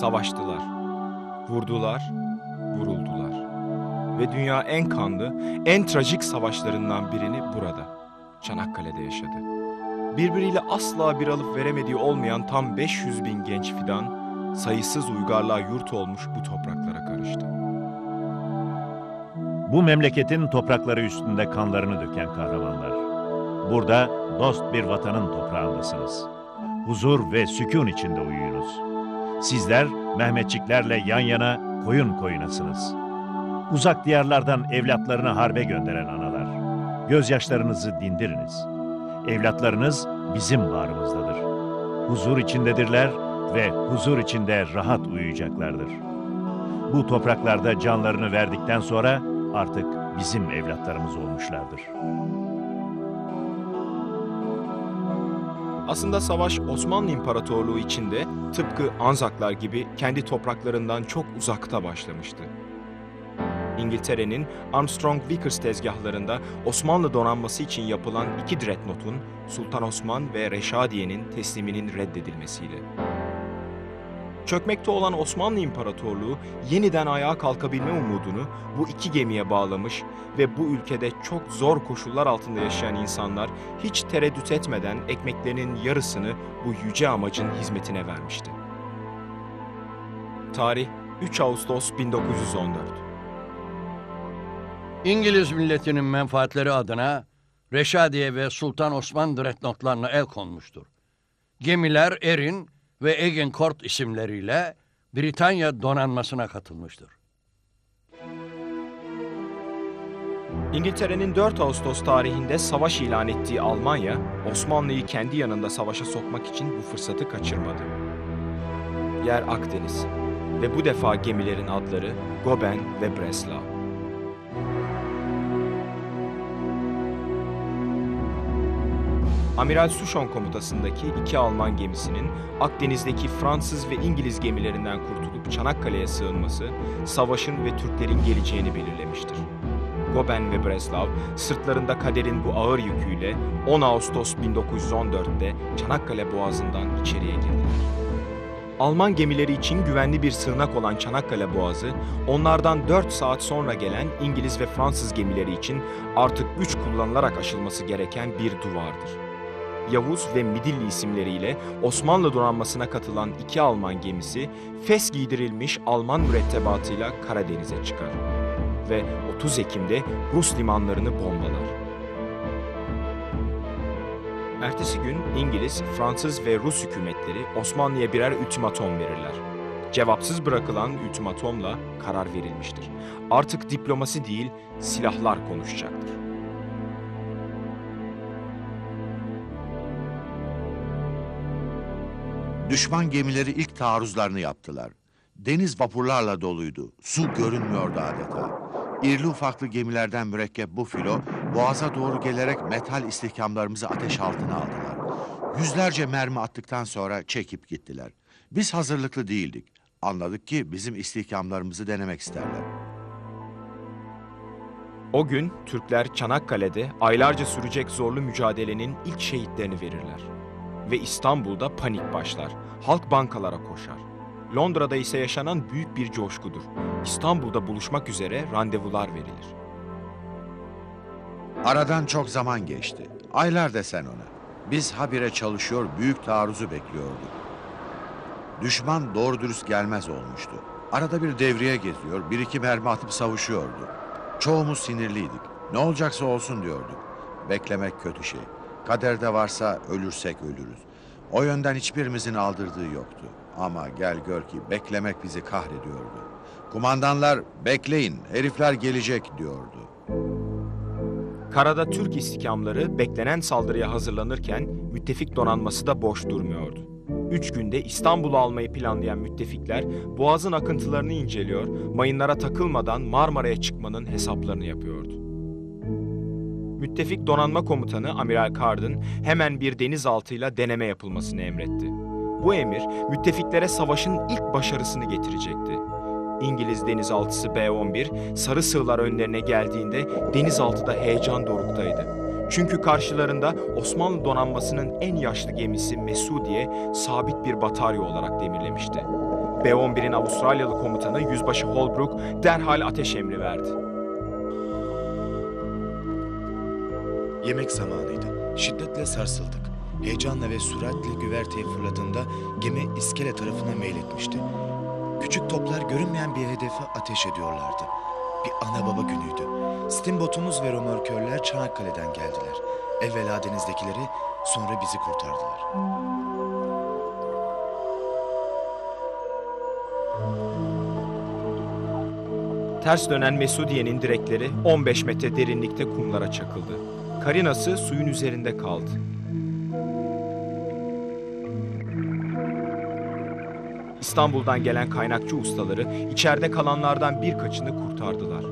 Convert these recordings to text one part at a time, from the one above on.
Savaştılar, vurdular, vuruldular. Ve dünya en kanlı, en trajik savaşlarından birini burada, Çanakkale'de yaşadı. Birbiriyle asla bir alıp veremediği olmayan tam 500.000 genç fidan, sayısız uygarlığa yurt olmuş bu topraklara karıştı. Bu memleketin toprakları üstünde kanlarını döken kahramanlar. Burada dost bir vatanın toprağındasınız. Huzur ve sükun içinde uyuyunuz. Sizler Mehmetçiklerle yan yana, koyun koyunasınız. Uzak diyarlardan evlatlarını harbe gönderen analar. Gözyaşlarınızı dindiriniz. Evlatlarınız bizim bağrımızdadır. Huzur içindedirler ve huzur içinde rahat uyuyacaklardır. Bu topraklarda canlarını verdikten sonra artık bizim evlatlarımız olmuşlardır. Aslında savaş Osmanlı İmparatorluğu içinde tıpkı Anzaklar gibi kendi topraklarından çok uzakta başlamıştı. İngiltere'nin Armstrong-Vickers tezgahlarında Osmanlı donanması için yapılan 2 dreadnought'un Sultan Osman ve Reşadiye'nin tesliminin reddedilmesiyle. Çökmekte olan Osmanlı İmparatorluğu yeniden ayağa kalkabilme umudunu bu 2 gemiye bağlamış ve bu ülkede çok zor koşullar altında yaşayan insanlar hiç tereddüt etmeden ekmeklerinin yarısını bu yüce amacın hizmetine vermişti. Tarih 3 Ağustos 1914. İngiliz milletinin menfaatleri adına Reşadiye ve Sultan Osman dreadnoughtlarına el konmuştur. Gemiler Erin ve Agincourt isimleriyle Britanya donanmasına katılmıştır. İngiltere'nin 4 Ağustos tarihinde savaş ilan ettiği Almanya, Osmanlı'yı kendi yanında savaşa sokmak için bu fırsatı kaçırmadı. Yer Akdeniz ve bu defa gemilerin adları Goben ve Breslau. Amiral Souchon komutasındaki 2 Alman gemisinin Akdeniz'deki Fransız ve İngiliz gemilerinden kurtulup Çanakkale'ye sığınması, savaşın ve Türklerin geleceğini belirlemiştir. Goben ve Breslau, sırtlarında kaderin bu ağır yüküyle 10 Ağustos 1914'te Çanakkale Boğazı'ndan içeriye girdiler. Alman gemileri için güvenli bir sığınak olan Çanakkale Boğazı, onlardan 4 saat sonra gelen İngiliz ve Fransız gemileri için artık güç kullanılarak aşılması gereken bir duvardır. Yavuz ve Midilli isimleriyle Osmanlı donanmasına katılan 2 Alman gemisi, fes giydirilmiş Alman mürettebatıyla Karadeniz'e çıkar ve 30 Ekim'de Rus limanlarını bombalar. Ertesi gün İngiliz, Fransız ve Rus hükümetleri Osmanlı'ya birer ultimatom verirler. Cevapsız bırakılan ultimatomla karar verilmiştir. Artık diplomasi değil, silahlar konuşacaktır. Düşman gemileri ilk taarruzlarını yaptılar. Deniz vapurlarla doluydu. Su görünmüyordu adeta. İrili ufaklı gemilerden mürekkep bu filo, boğaza doğru gelerek metal istihkamlarımızı ateş altına aldılar. Yüzlerce mermi attıktan sonra çekip gittiler. Biz hazırlıklı değildik. Anladık ki bizim istihkamlarımızı denemek isterler. O gün Türkler Çanakkale'de aylarca sürecek zorlu mücadelenin ilk şehitlerini verirler. Ve İstanbul'da panik başlar. Halk bankalara koşar. Londra'da ise yaşanan büyük bir coşkudur. İstanbul'da buluşmak üzere randevular verilir. Aradan çok zaman geçti. Aylar desen ona. Biz habire çalışıyor, büyük taarruzu bekliyorduk. Düşman doğru dürüst gelmez olmuştu. Arada bir devriye geziyor, 1-2 mermi atıp savuşuyordu. Çoğumuz sinirliydik. Ne olacaksa olsun diyorduk. Beklemek kötü şey. Kaderde varsa ölürsek ölürüz. O yönden hiçbirimizin aldırdığı yoktu. Ama gel gör ki beklemek bizi kahrediyordu. Kumandanlar bekleyin, herifler gelecek diyordu. Karada Türk istikamları beklenen saldırıya hazırlanırken müttefik donanması da boş durmuyordu. 3 günde İstanbul'u almayı planlayan müttefikler boğazın akıntılarını inceliyor, mayınlara takılmadan Marmara'ya çıkmanın hesaplarını yapıyordu. Müttefik donanma komutanı Amiral Carden hemen bir denizaltıyla deneme yapılmasını emretti. Bu emir müttefiklere savaşın ilk başarısını getirecekti. İngiliz denizaltısı B-11 sarı sığlar önlerine geldiğinde denizaltıda heyecan doruktaydı. Çünkü karşılarında Osmanlı donanmasının en yaşlı gemisi Mesudiye sabit bir batarya olarak demirlemişti. B-11'in Avustralyalı komutanı Yüzbaşı Holbrook derhal ateş emri verdi. Yemek zamanıydı. Şiddetle sarsıldık. Heyecanla ve süratle güverteye fırladığında gemi iskele tarafına meyletmişti. Küçük toplar görünmeyen bir hedefe ateş ediyorlardı. Bir ana baba günüydü. Steambotumuz ve römorkörler Çanakkale'den geldiler. Evvela denizdekileri, sonra bizi kurtardılar. Ters dönen Mesudiye'nin direkleri 15 metre derinlikte kumlara çakıldı. Karinası suyun üzerinde kaldı. İstanbul'dan gelen kaynakçı ustaları içeride kalanlardan birkaçını kurtardılar.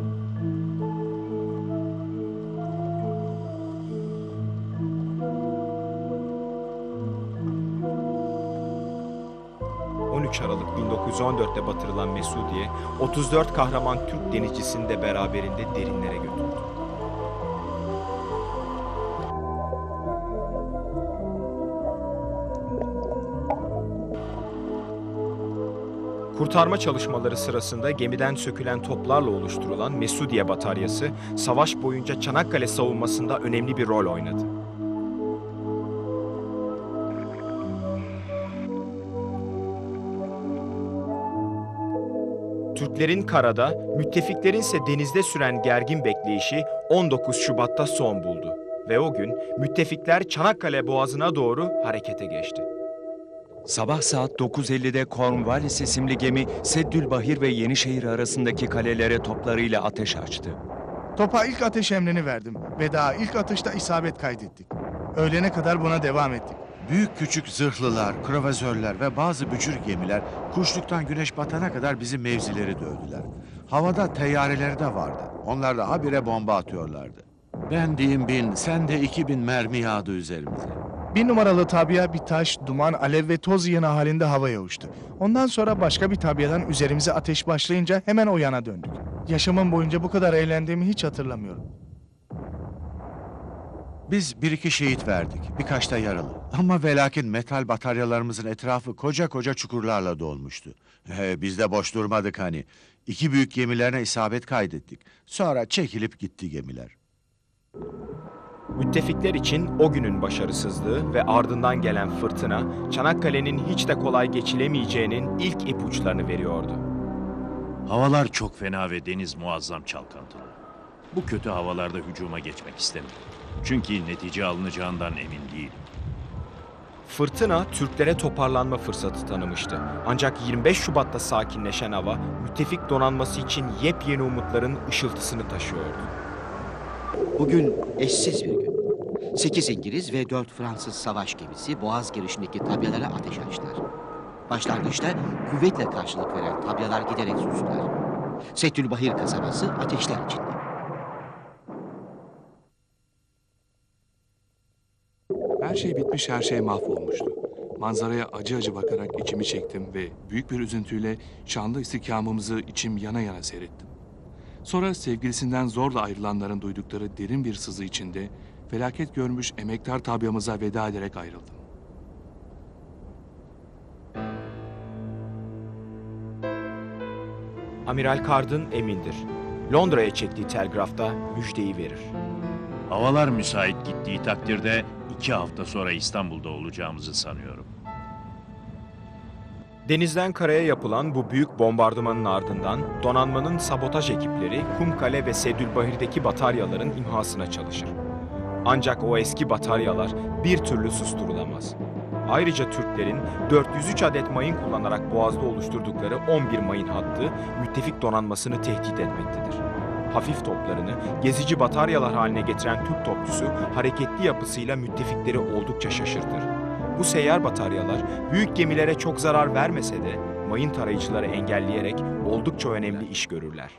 Aralık 1914'te batırılan Mesudiye, 34 kahraman Türk denizcisini de beraberinde derinlere götürdü. Kurtarma çalışmaları sırasında gemiden sökülen toplarla oluşturulan Mesudiye Bataryası, savaş boyunca Çanakkale savunmasında önemli bir rol oynadı. Türklerin karada, müttefiklerin ise denizde süren gergin bekleyişi 19 Şubat'ta son buldu ve o gün müttefikler Çanakkale Boğazı'na doğru harekete geçti. Sabah saat 9.50'de Cornwallis isimli gemi Seddülbahir ve Yenişehir arasındaki kalelere toplarıyla ateş açtı. Topa ilk ateş emrini verdim ve daha ilk atışta isabet kaydettik. Öğlene kadar buna devam ettik. Büyük küçük zırhlılar, kruvazörler ve bazı bücür gemiler kuşluktan güneş batana kadar bizim mevzileri dövdüler. Havada teyyareleri de vardı. Onlar da habire bomba atıyorlardı. Ben diyeyim 1000, sen de 2000 mermi yağdı üzerimize. 1 numaralı tabiya bir taş, duman, alev ve toz yığını halinde havaya uçtu. Ondan sonra başka bir tabiyadan üzerimize ateş başlayınca hemen o yana döndük. Yaşamım boyunca bu kadar eğlendiğimi hiç hatırlamıyorum. Biz 1-2 şehit verdik, birkaç da yaralı. Ama velakin metal bataryalarımızın etrafı koca koca çukurlarla dolmuştu. Biz de boş durmadık hani. 2 büyük gemilerine isabet kaydettik. Sonra çekilip gitti gemiler. Müttefikler için o günün başarısızlığı ve ardından gelen fırtına, Çanakkale'nin hiç de kolay geçilemeyeceğinin ilk ipuçlarını veriyordu. Havalar çok fena ve deniz muazzam çalkantılı. Bu kötü havalarda hücuma geçmek istemiyorum. Çünkü netice alınacağından emin değilim. Fırtına Türklere toparlanma fırsatı tanımıştı. Ancak 25 Şubat'ta sakinleşen hava, müttefik donanması için yepyeni umutların ışıltısını taşıyordu. Bugün eşsiz bir gün. 8 İngiliz ve 4 Fransız savaş gemisi Boğaz girişindeki tabyalara ateş açtılar. Başlangıçta kuvvetle karşılık veren tabyalar giderek sustular. Seddülbahir kasabası ateşler içinde. Her şey bitmiş, her şey mahvolmuştu. Manzaraya acı acı bakarak içimi çektim ve büyük bir üzüntüyle şanlı istikamımızı içim yana yana seyrettim. Sonra sevgilisinden zorla ayrılanların duydukları derin bir sızı içinde felaket görmüş emektar tabyamıza veda ederek ayrıldım. Amiral Cardin emindir. Londra'ya çektiği telgrafta müjdeyi verir. Havalar müsait gittiği takdirde 2 hafta sonra İstanbul'da olacağımızı sanıyorum. Denizden karaya yapılan bu büyük bombardımanın ardından donanmanın sabotaj ekipleri Kumkale ve Seddülbahir'deki bataryaların imhasına çalışır. Ancak o eski bataryalar bir türlü susturulamaz. Ayrıca Türklerin 403 adet mayın kullanarak Boğaz'da oluşturdukları 11 mayın hattı müttefik donanmasını tehdit etmektedir. Hafif toplarını gezici bataryalar haline getiren Türk topçusu hareketli yapısıyla müttefikleri oldukça şaşırtır. Bu seyyar bataryalar büyük gemilere çok zarar vermese de mayın tarayıcıları engelleyerek oldukça önemli iş görürler.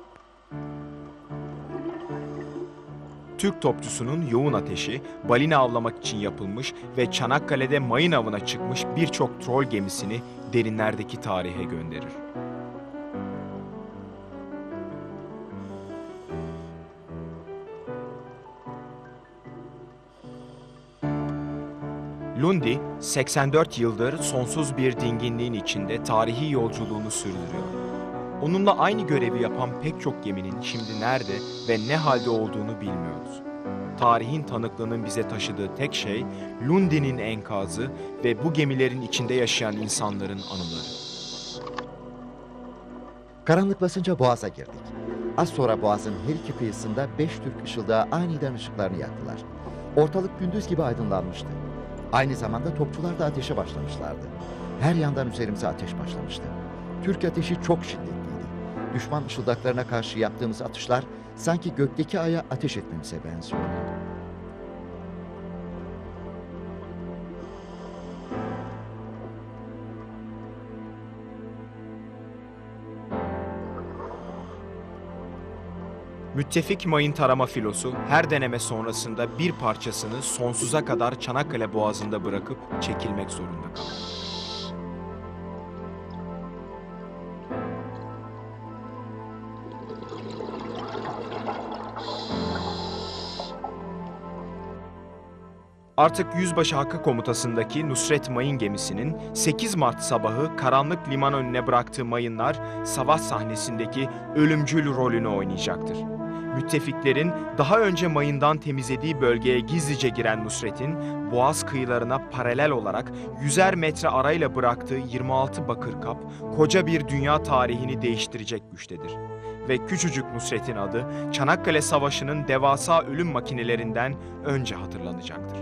Türk topçusunun yoğun ateşi balina avlamak için yapılmış ve Çanakkale'de mayın avına çıkmış birçok trol gemisini derinlerdeki tarihe gönderir. Lundy, 84 yıldır sonsuz bir dinginliğin içinde tarihi yolculuğunu sürdürüyor. Onunla aynı görevi yapan pek çok geminin şimdi nerede ve ne halde olduğunu bilmiyoruz. Tarihin tanıklığının bize taşıdığı tek şey Lundy'nin enkazı ve bu gemilerin içinde yaşayan insanların anıları. Karanlık basınca boğaza girdik. Az sonra boğazın her iki kıyısında 5 Türk ışıldağı aniden ışıklarını yaktılar. Ortalık gündüz gibi aydınlanmıştı. Aynı zamanda topçular da ateşe başlamışlardı. Her yandan üzerimize ateş başlamıştı. Türk ateşi çok şiddetliydi. Düşman ışıldaklarına karşı yaptığımız atışlar sanki gökteki aya ateş etmemize benziyordu. Müttefik mayın tarama filosu her deneme sonrasında bir parçasını sonsuza kadar Çanakkale Boğazı'nda bırakıp çekilmek zorunda kaldı. Artık Yüzbaşı Hakkı komutasındaki Nusret Mayın gemisinin 8 Mart sabahı karanlık liman önüne bıraktığı mayınlar savaş sahnesindeki ölümcül rolünü oynayacaktır. Müttefiklerin daha önce mayından temizlediği bölgeye gizlice giren Nusret'in Boğaz kıyılarına paralel olarak 100'er metre arayla bıraktığı 26 bakır kap koca bir dünya tarihini değiştirecek güçtedir. Ve küçücük Nusret'in adı Çanakkale Savaşı'nın devasa ölüm makinelerinden önce hatırlanacaktır.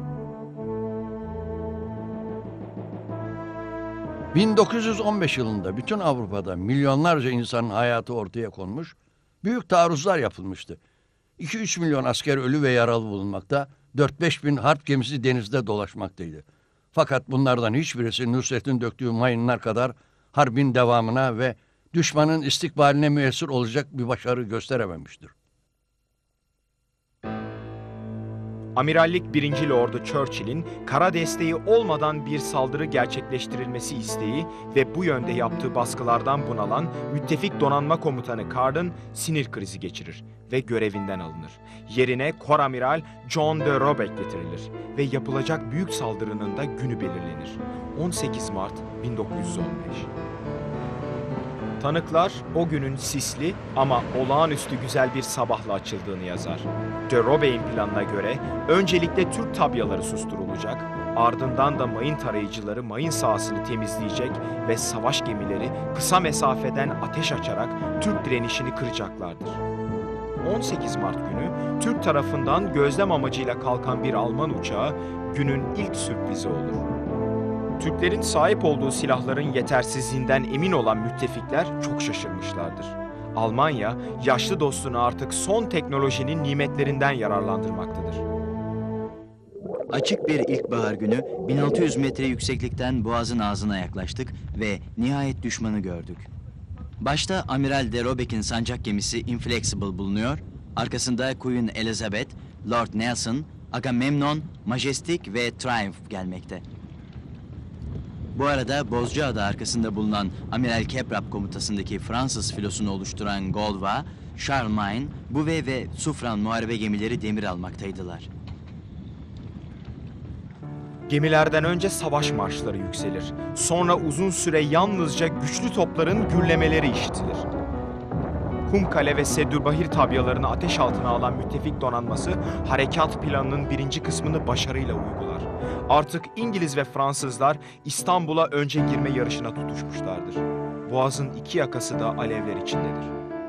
1915 yılında bütün Avrupa'da milyonlarca insanın hayatı ortaya konmuş, büyük taarruzlar yapılmıştı. 2-3 milyon asker ölü ve yaralı bulunmakta, 4-5 bin harp gemisi denizde dolaşmaktaydı. Fakat bunlardan hiçbirisi Nusret'in döktüğü mayınlar kadar harbin devamına ve düşmanın istikbaline müessir olacak bir başarı gösterememiştir. Amirallik 1. Lordu Churchill'in kara desteği olmadan bir saldırı gerçekleştirilmesi isteği ve bu yönde yaptığı baskılardan bunalan müttefik donanma komutanı Carden sinir krizi geçirir ve görevinden alınır. Yerine Koramiral John de Robeck getirilir ve yapılacak büyük saldırının da günü belirlenir. 18 Mart 1915. Tanıklar o günün sisli ama olağanüstü güzel bir sabahla açıldığını yazar. De Robeck'in planına göre öncelikle Türk tabyaları susturulacak, ardından da mayın tarayıcıları mayın sahasını temizleyecek ve savaş gemileri kısa mesafeden ateş açarak Türk direnişini kıracaklardır. 18 Mart günü Türk tarafından gözlem amacıyla kalkan bir Alman uçağı günün ilk sürprizi olur. Türklerin sahip olduğu silahların yetersizliğinden emin olan müttefikler çok şaşırmışlardır. Almanya, yaşlı dostunu artık son teknolojinin nimetlerinden yararlandırmaktadır. Açık bir ilkbahar günü 1600 metre yükseklikten boğazın ağzına yaklaştık ve nihayet düşmanı gördük. Başta Amiral de Robeck'in sancak gemisi Inflexible bulunuyor, arkasında Queen Elizabeth, Lord Nelson, Agamemnon, Majestic ve Triumph gelmekte. Bu arada Bozcaada arkasında bulunan Amiral Keprap komutasındaki Fransız filosunu oluşturan Golva, Charlemagne, Bouvet ve Suffren muharebe gemileri demir almaktaydılar. Gemilerden önce savaş marşları yükselir. Sonra uzun süre yalnızca güçlü topların gürlemeleri işitilir. Kumkale ve Seddülbahir tabyalarını ateş altına alan müttefik donanması harekat planının birinci kısmını başarıyla uygular. Artık İngiliz ve Fransızlar İstanbul'a önce girme yarışına tutuşmuşlardır. Boğazın iki yakası da alevler içindedir.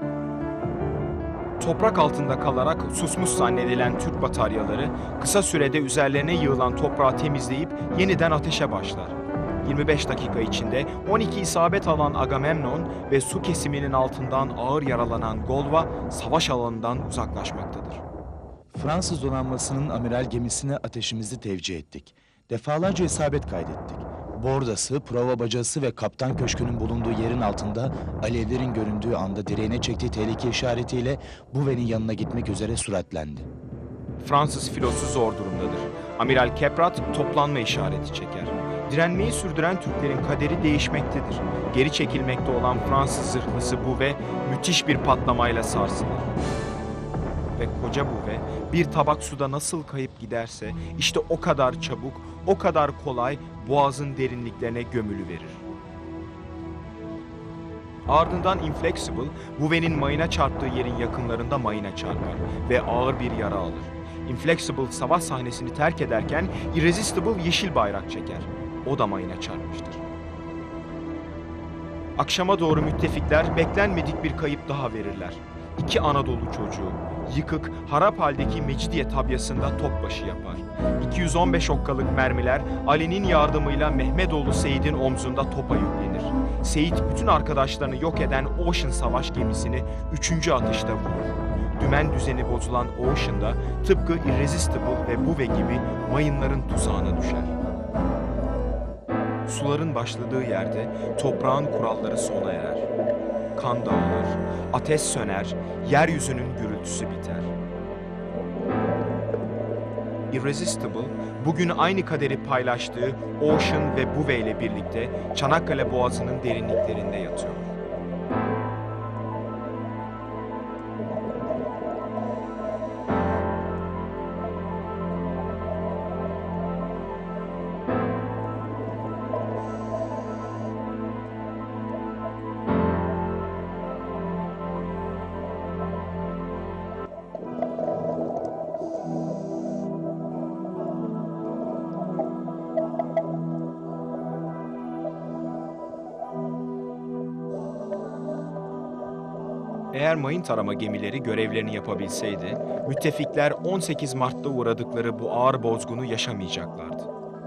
Toprak altında kalarak susmuş zannedilen Türk bataryaları kısa sürede üzerlerine yığılan toprağı temizleyip yeniden ateşe başlar. 25 dakika içinde 12 isabet alan Agamemnon ve su kesiminin altından ağır yaralanan Golva savaş alanından uzaklaşmaktadır. Fransız donanmasının amiral gemisine ateşimizi tevcih ettik. Defalarca isabet kaydettik. Bordası, prova bacası ve kaptan köşkünün bulunduğu yerin altında alevlerin göründüğü anda direğine çektiği tehlike işaretiyle Bouvet'in yanına gitmek üzere süratlendi. Fransız filosu zor durumdadır. Amiral Keprat toplanma işareti çeker. Direnmeyi sürdüren Türklerin kaderi değişmektedir. Geri çekilmekte olan Fransız zırhlısı Bouvet müthiş bir patlamayla sarsılır. ve koca Bouvet bir tabak suda nasıl kayıp giderse işte o kadar çabuk, o kadar kolay boğazın derinliklerine gömülüverir. Ardından Inflexible, Bouvet'in mayına çarptığı yerin yakınlarında mayına çarpar ve ağır bir yara alır. Inflexible savaş sahnesini terk ederken Irresistible yeşil bayrak çeker. O da mayına çarpmıştır. Akşama doğru müttefikler beklenmedik bir kayıp daha verirler. 2 Anadolu çocuğu, yıkık, harap haldeki Mecidiye tabyasında topbaşı yapar. 215 okkalık mermiler Ali'nin yardımıyla Mehmedoğlu Seyit'in omzunda topa yüklenir. Seyit bütün arkadaşlarını yok eden Ocean savaş gemisini 3. atışta vurur. Dümen düzeni bozulan Ocean'da tıpkı Irresistible ve Bouvet gibi mayınların tuzağına düşer. Suların başladığı yerde toprağın kuralları sona erer. Kan dağılır, ateş söner, yeryüzünün gürültüsü biter. Irresistible, bugün aynı kaderi paylaştığı Ocean ve Bouvet ile birlikte Çanakkale Boğazı'nın derinliklerinde yatıyor. Eğer mayın tarama gemileri görevlerini yapabilseydi, müttefikler 18 Mart'ta uğradıkları bu ağır bozgunu yaşamayacaklardı.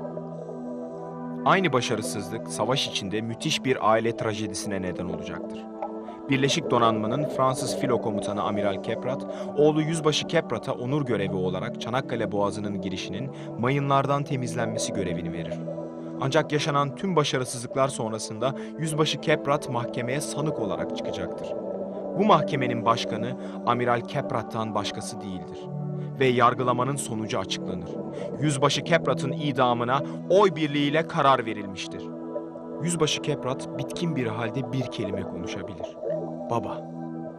Aynı başarısızlık savaş içinde müthiş bir aile trajedisine neden olacaktır. Birleşik Donanma'nın Fransız filo komutanı Amiral Keprat, oğlu Yüzbaşı Keprat'a onur görevi olarak Çanakkale Boğazı'nın girişinin mayınlardan temizlenmesi görevini verir. Ancak yaşanan tüm başarısızlıklar sonrasında Yüzbaşı Keprat mahkemeye sanık olarak çıkacaktır. Bu mahkemenin başkanı Amiral Keprat'tan başkası değildir. Ve yargılamanın sonucu açıklanır. Yüzbaşı Keprat'ın idamına oy birliğiyle karar verilmiştir. Yüzbaşı Keprat bitkin bir halde bir kelime konuşabilir. Baba.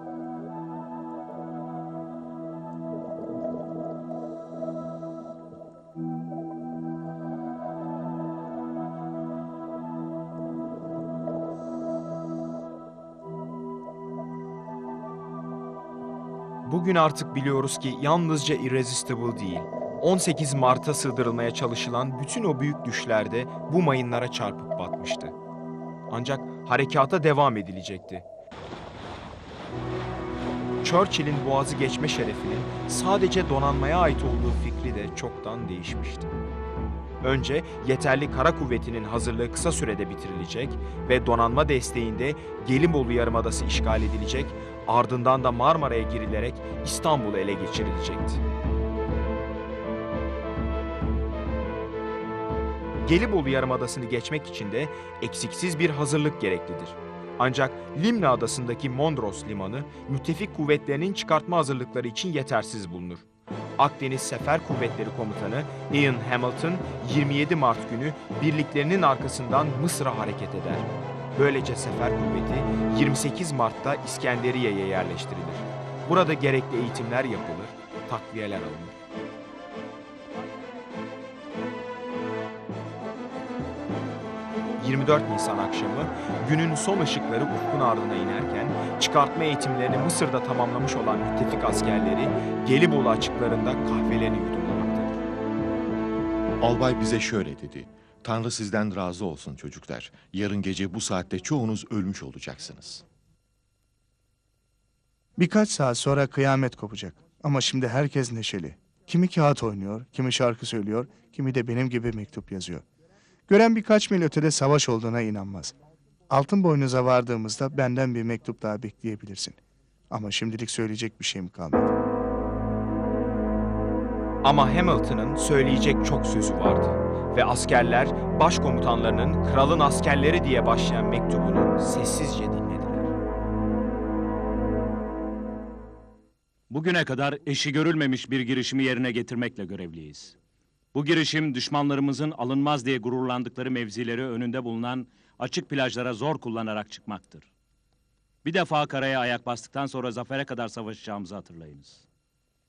Bugün artık biliyoruz ki yalnızca Irresistible değil, 18 Mart'a sığdırılmaya çalışılan bütün o büyük düşlerde bu mayınlara çarpıp batmıştı. Ancak harekata devam edilecekti. Churchill'in boğazı geçme şerefinin sadece donanmaya ait olduğu fikri de çoktan değişmişti. Önce yeterli kara kuvvetinin hazırlığı kısa sürede bitirilecek ve donanma desteğinde Gelibolu Yarımadası işgal edilecek, ardından da Marmara'ya girilerek İstanbul'u ele geçirilecekti. Gelibolu Yarımadası'nı geçmek için de eksiksiz bir hazırlık gereklidir. Ancak Limna Adası'ndaki Mondros Limanı, müttefik kuvvetlerinin çıkartma hazırlıkları için yetersiz bulunur. Akdeniz Sefer Kuvvetleri Komutanı Ian Hamilton, 27 Mart günü birliklerinin arkasından Mısır'a hareket eder. Böylece Sefer Kuvveti 28 Mart'ta İskenderiye'ye yerleştirilir. Burada gerekli eğitimler yapılır, takviyeler alınır. ...24 Nisan akşamı günün son ışıkları ufkun ardına inerken çıkartma eğitimlerini Mısır'da tamamlamış olan müttefik askerleri Gelibolu açıklarında kahvelerini yudumlamaktadır. Albay bize şöyle dedi. Tanrı sizden razı olsun çocuklar. Yarın gece bu saatte çoğunuz ölmüş olacaksınız. Birkaç saat sonra kıyamet kopacak. Ama şimdi herkes neşeli. Kimi kağıt oynuyor, kimi şarkı söylüyor, kimi de benim gibi mektup yazıyor. Gören birkaç mil ötede savaş olduğuna inanmaz. Altınboynuz'a vardığımızda benden bir mektup daha bekleyebilirsin. Ama şimdilik söyleyecek bir şeyim kalmadı. Ama Hamilton'ın söyleyecek çok sözü vardı. Ve askerler başkomutanlarının kralın askerleri diye başlayan mektubunu sessizce dinlediler. Bugüne kadar eşi görülmemiş bir girişimi yerine getirmekle görevliyiz. Bu girişim düşmanlarımızın alınmaz diye gururlandıkları mevzileri önünde bulunan açık plajlara zor kullanarak çıkmaktır. Bir defa karaya ayak bastıktan sonra zafere kadar savaşacağımızı hatırlayınız.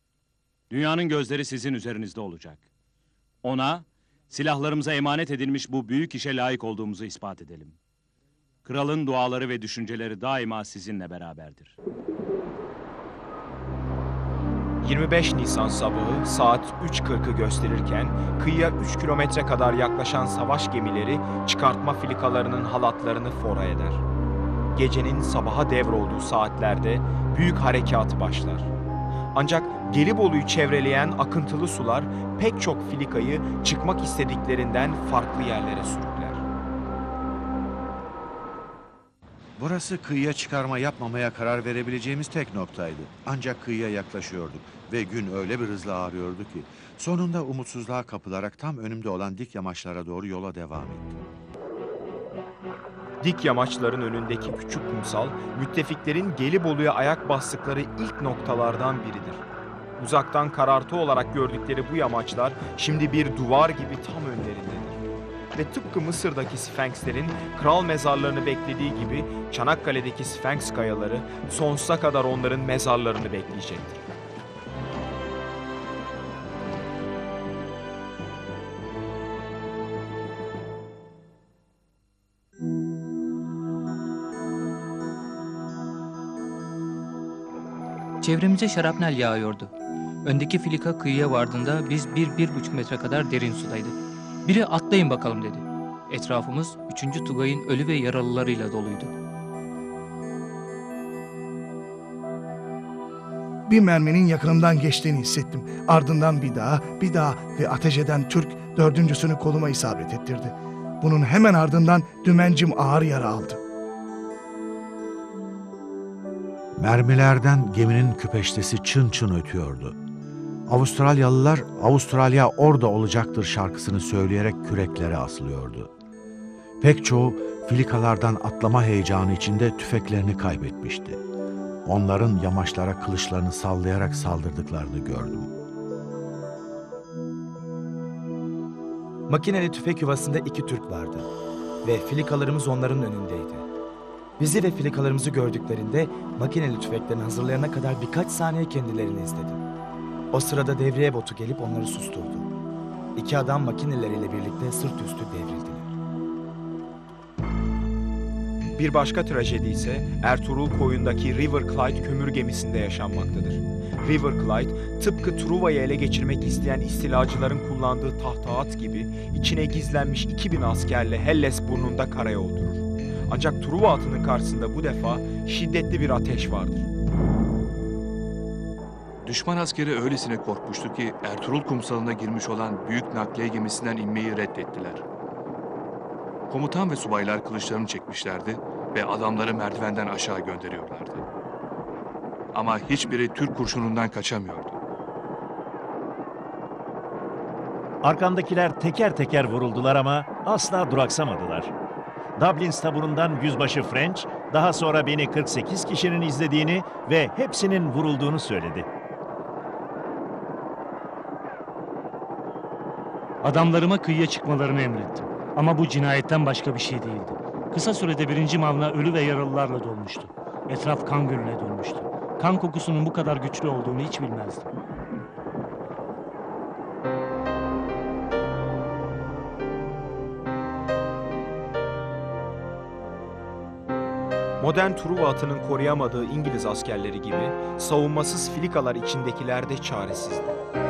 Dünyanın gözleri sizin üzerinizde olacak. Ona, silahlarımıza emanet edilmiş bu büyük işe layık olduğumuzu ispat edelim. Kralın duaları ve düşünceleri daima sizinle beraberdir. 25 Nisan sabahı saat 3.40'ı gösterirken kıyıya 3 kilometre kadar yaklaşan savaş gemileri çıkartma filikalarının halatlarını fora eder. Gecenin sabaha devrolduğu saatlerde büyük harekat başlar. Ancak Gelibolu'yu çevreleyen akıntılı sular pek çok filikayı çıkmak istediklerinden farklı yerlere sürükler. Burası kıyıya çıkarma yapmamaya karar verebileceğimiz tek noktaydı. Ancak kıyıya yaklaşıyorduk ve gün öyle bir hızla ağrıyordu ki sonunda umutsuzluğa kapılarak tam önümde olan dik yamaçlara doğru yola devam ettim. Dik yamaçların önündeki küçük kumsal, müttefiklerin Gelibolu'ya ayak bastıkları ilk noktalardan biridir. Uzaktan karartı olarak gördükleri bu yamaçlar şimdi bir duvar gibi tam önlerindedir. Ve tıpkı Mısır'daki Sfenkslerin kral mezarlarını beklediği gibi Çanakkale'deki Sfenks kayaları sonsuza kadar onların mezarlarını bekleyecektir. Çevremize şarapnel yağıyordu. Öndeki filika kıyıya vardığında biz 1-1,5 metre kadar derin sudaydık. Biri atlayın bakalım dedi. Etrafımız 3. Tugay'ın ölü ve yaralılarıyla doluydu. Bir merminin yakınımdan geçtiğini hissettim. Ardından bir daha ve ateş eden Türk dördüncüsünü koluma isabet ettirdi. Bunun hemen ardından dümencim ağır yara aldı. Mermilerden geminin küpeştesi çın çın ötüyordu. Avustralyalılar "Avustralya orada olacaktır" şarkısını söyleyerek küreklere asılıyordu. Pek çoğu filikalardan atlama heyecanı içinde tüfeklerini kaybetmişti. Onların yamaçlara kılıçlarını sallayarak saldırdıklarını gördüm. Makineli tüfek yuvasında 2 Türk vardı ve filikalarımız onların önündeydi. Bizi ve filikalarımızı gördüklerinde makineli tüfeklerini hazırlayana kadar birkaç saniye kendilerini izledim. O sırada devriye botu gelip onları susturdu. 2 adam makineleriyle birlikte sırt üstü devrildiler. Bir başka trajedi ise Ertuğrul koyundaki River Clyde kömür gemisinde yaşanmaktadır. River Clyde, tıpkı Truva'yı ele geçirmek isteyen istilacıların kullandığı tahta at gibi içine gizlenmiş 2000 askerle Helles burnunda karaya oturur. Ancak Truva atının karşısında bu defa şiddetli bir ateş vardır. Düşman askeri öylesine korkmuştu ki Ertuğrul kumsalına girmiş olan büyük nakliye gemisinden inmeyi reddettiler. Komutan ve subaylar kılıçlarını çekmişlerdi ve adamları merdivenden aşağı gönderiyorlardı. Ama hiçbiri Türk kurşunundan kaçamıyordu. Arkamdakiler teker teker vuruldular ama asla duraksamadılar. Dublin taburundan yüzbaşı French, daha sonra beni 48 kişinin izlediğini ve hepsinin vurulduğunu söyledi. Adamlarıma kıyıya çıkmalarını emrettim. Ama bu cinayetten başka bir şey değildi. Kısa sürede 1. Mavna ölü ve yaralılarla dolmuştu. Etraf kan gölüne dönmüştü. Kan kokusunun bu kadar güçlü olduğunu hiç bilmezdim. Modern Truva atının koruyamadığı İngiliz askerleri gibi savunmasız filikalar içindekiler de çaresizdi.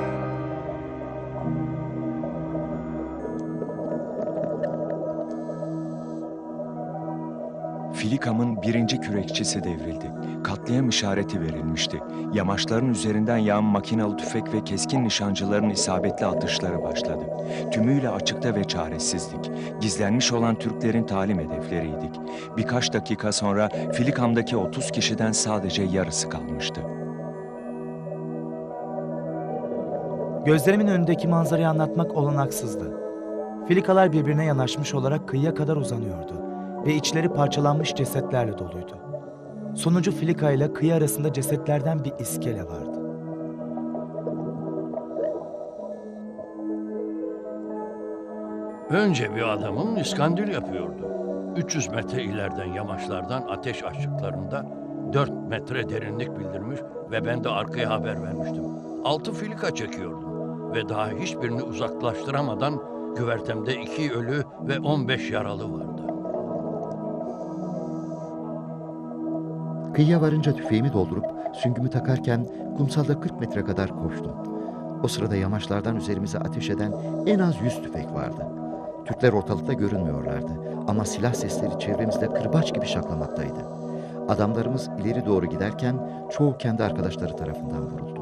Filikam'ın 1. kürekçisi devrildi. Katliam işareti verilmişti. Yamaçların üzerinden yağan makinalı tüfek ve keskin nişancıların isabetli atışları başladı. Tümüyle açıkta ve çaresizdik. Gizlenmiş olan Türklerin talim hedefleriydik. Birkaç dakika sonra Filikam'daki 30 kişiden sadece yarısı kalmıştı. Gözlerimin önündeki manzarayı anlatmak olanaksızdı. Filikalar birbirine yanaşmış olarak kıyıya kadar uzanıyordu ve içleri parçalanmış cesetlerle doluydu. Sonuncu filika ile kıyı arasında cesetlerden bir iskele vardı. Önce bir adamın iskandil yapıyordu. 300 metre ileriden yamaçlardan ateş açtıklarında 4 metre derinlik bildirmiş ve ben de arkaya haber vermiştim. 6 filika çekiyordum. Ve daha hiçbirini uzaklaştıramadan güvertemde 2 ölü ve 15 yaralı vardı. Kıyıya varınca tüfeğimi doldurup süngümü takarken kumsalda 40 metre kadar koştum. O sırada yamaçlardan üzerimize ateş eden en az 100 tüfek vardı. Türkler ortalıkta görünmüyorlardı ama silah sesleri çevremizde kırbaç gibi şaklamaktaydı. Adamlarımız ileri doğru giderken çoğu kendi arkadaşları tarafından vuruldu.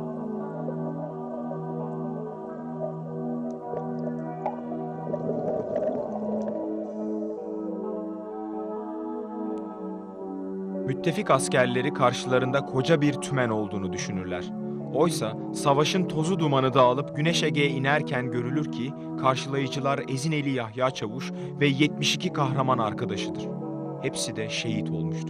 Müttefik askerleri karşılarında koca bir tümen olduğunu düşünürler. Oysa savaşın tozu dumanı dağılıp Güneş Ege'ye inerken görülür ki karşılayıcılar Ezineli Yahya Çavuş ve 72 kahraman arkadaşıdır. Hepsi de şehit olmuştur.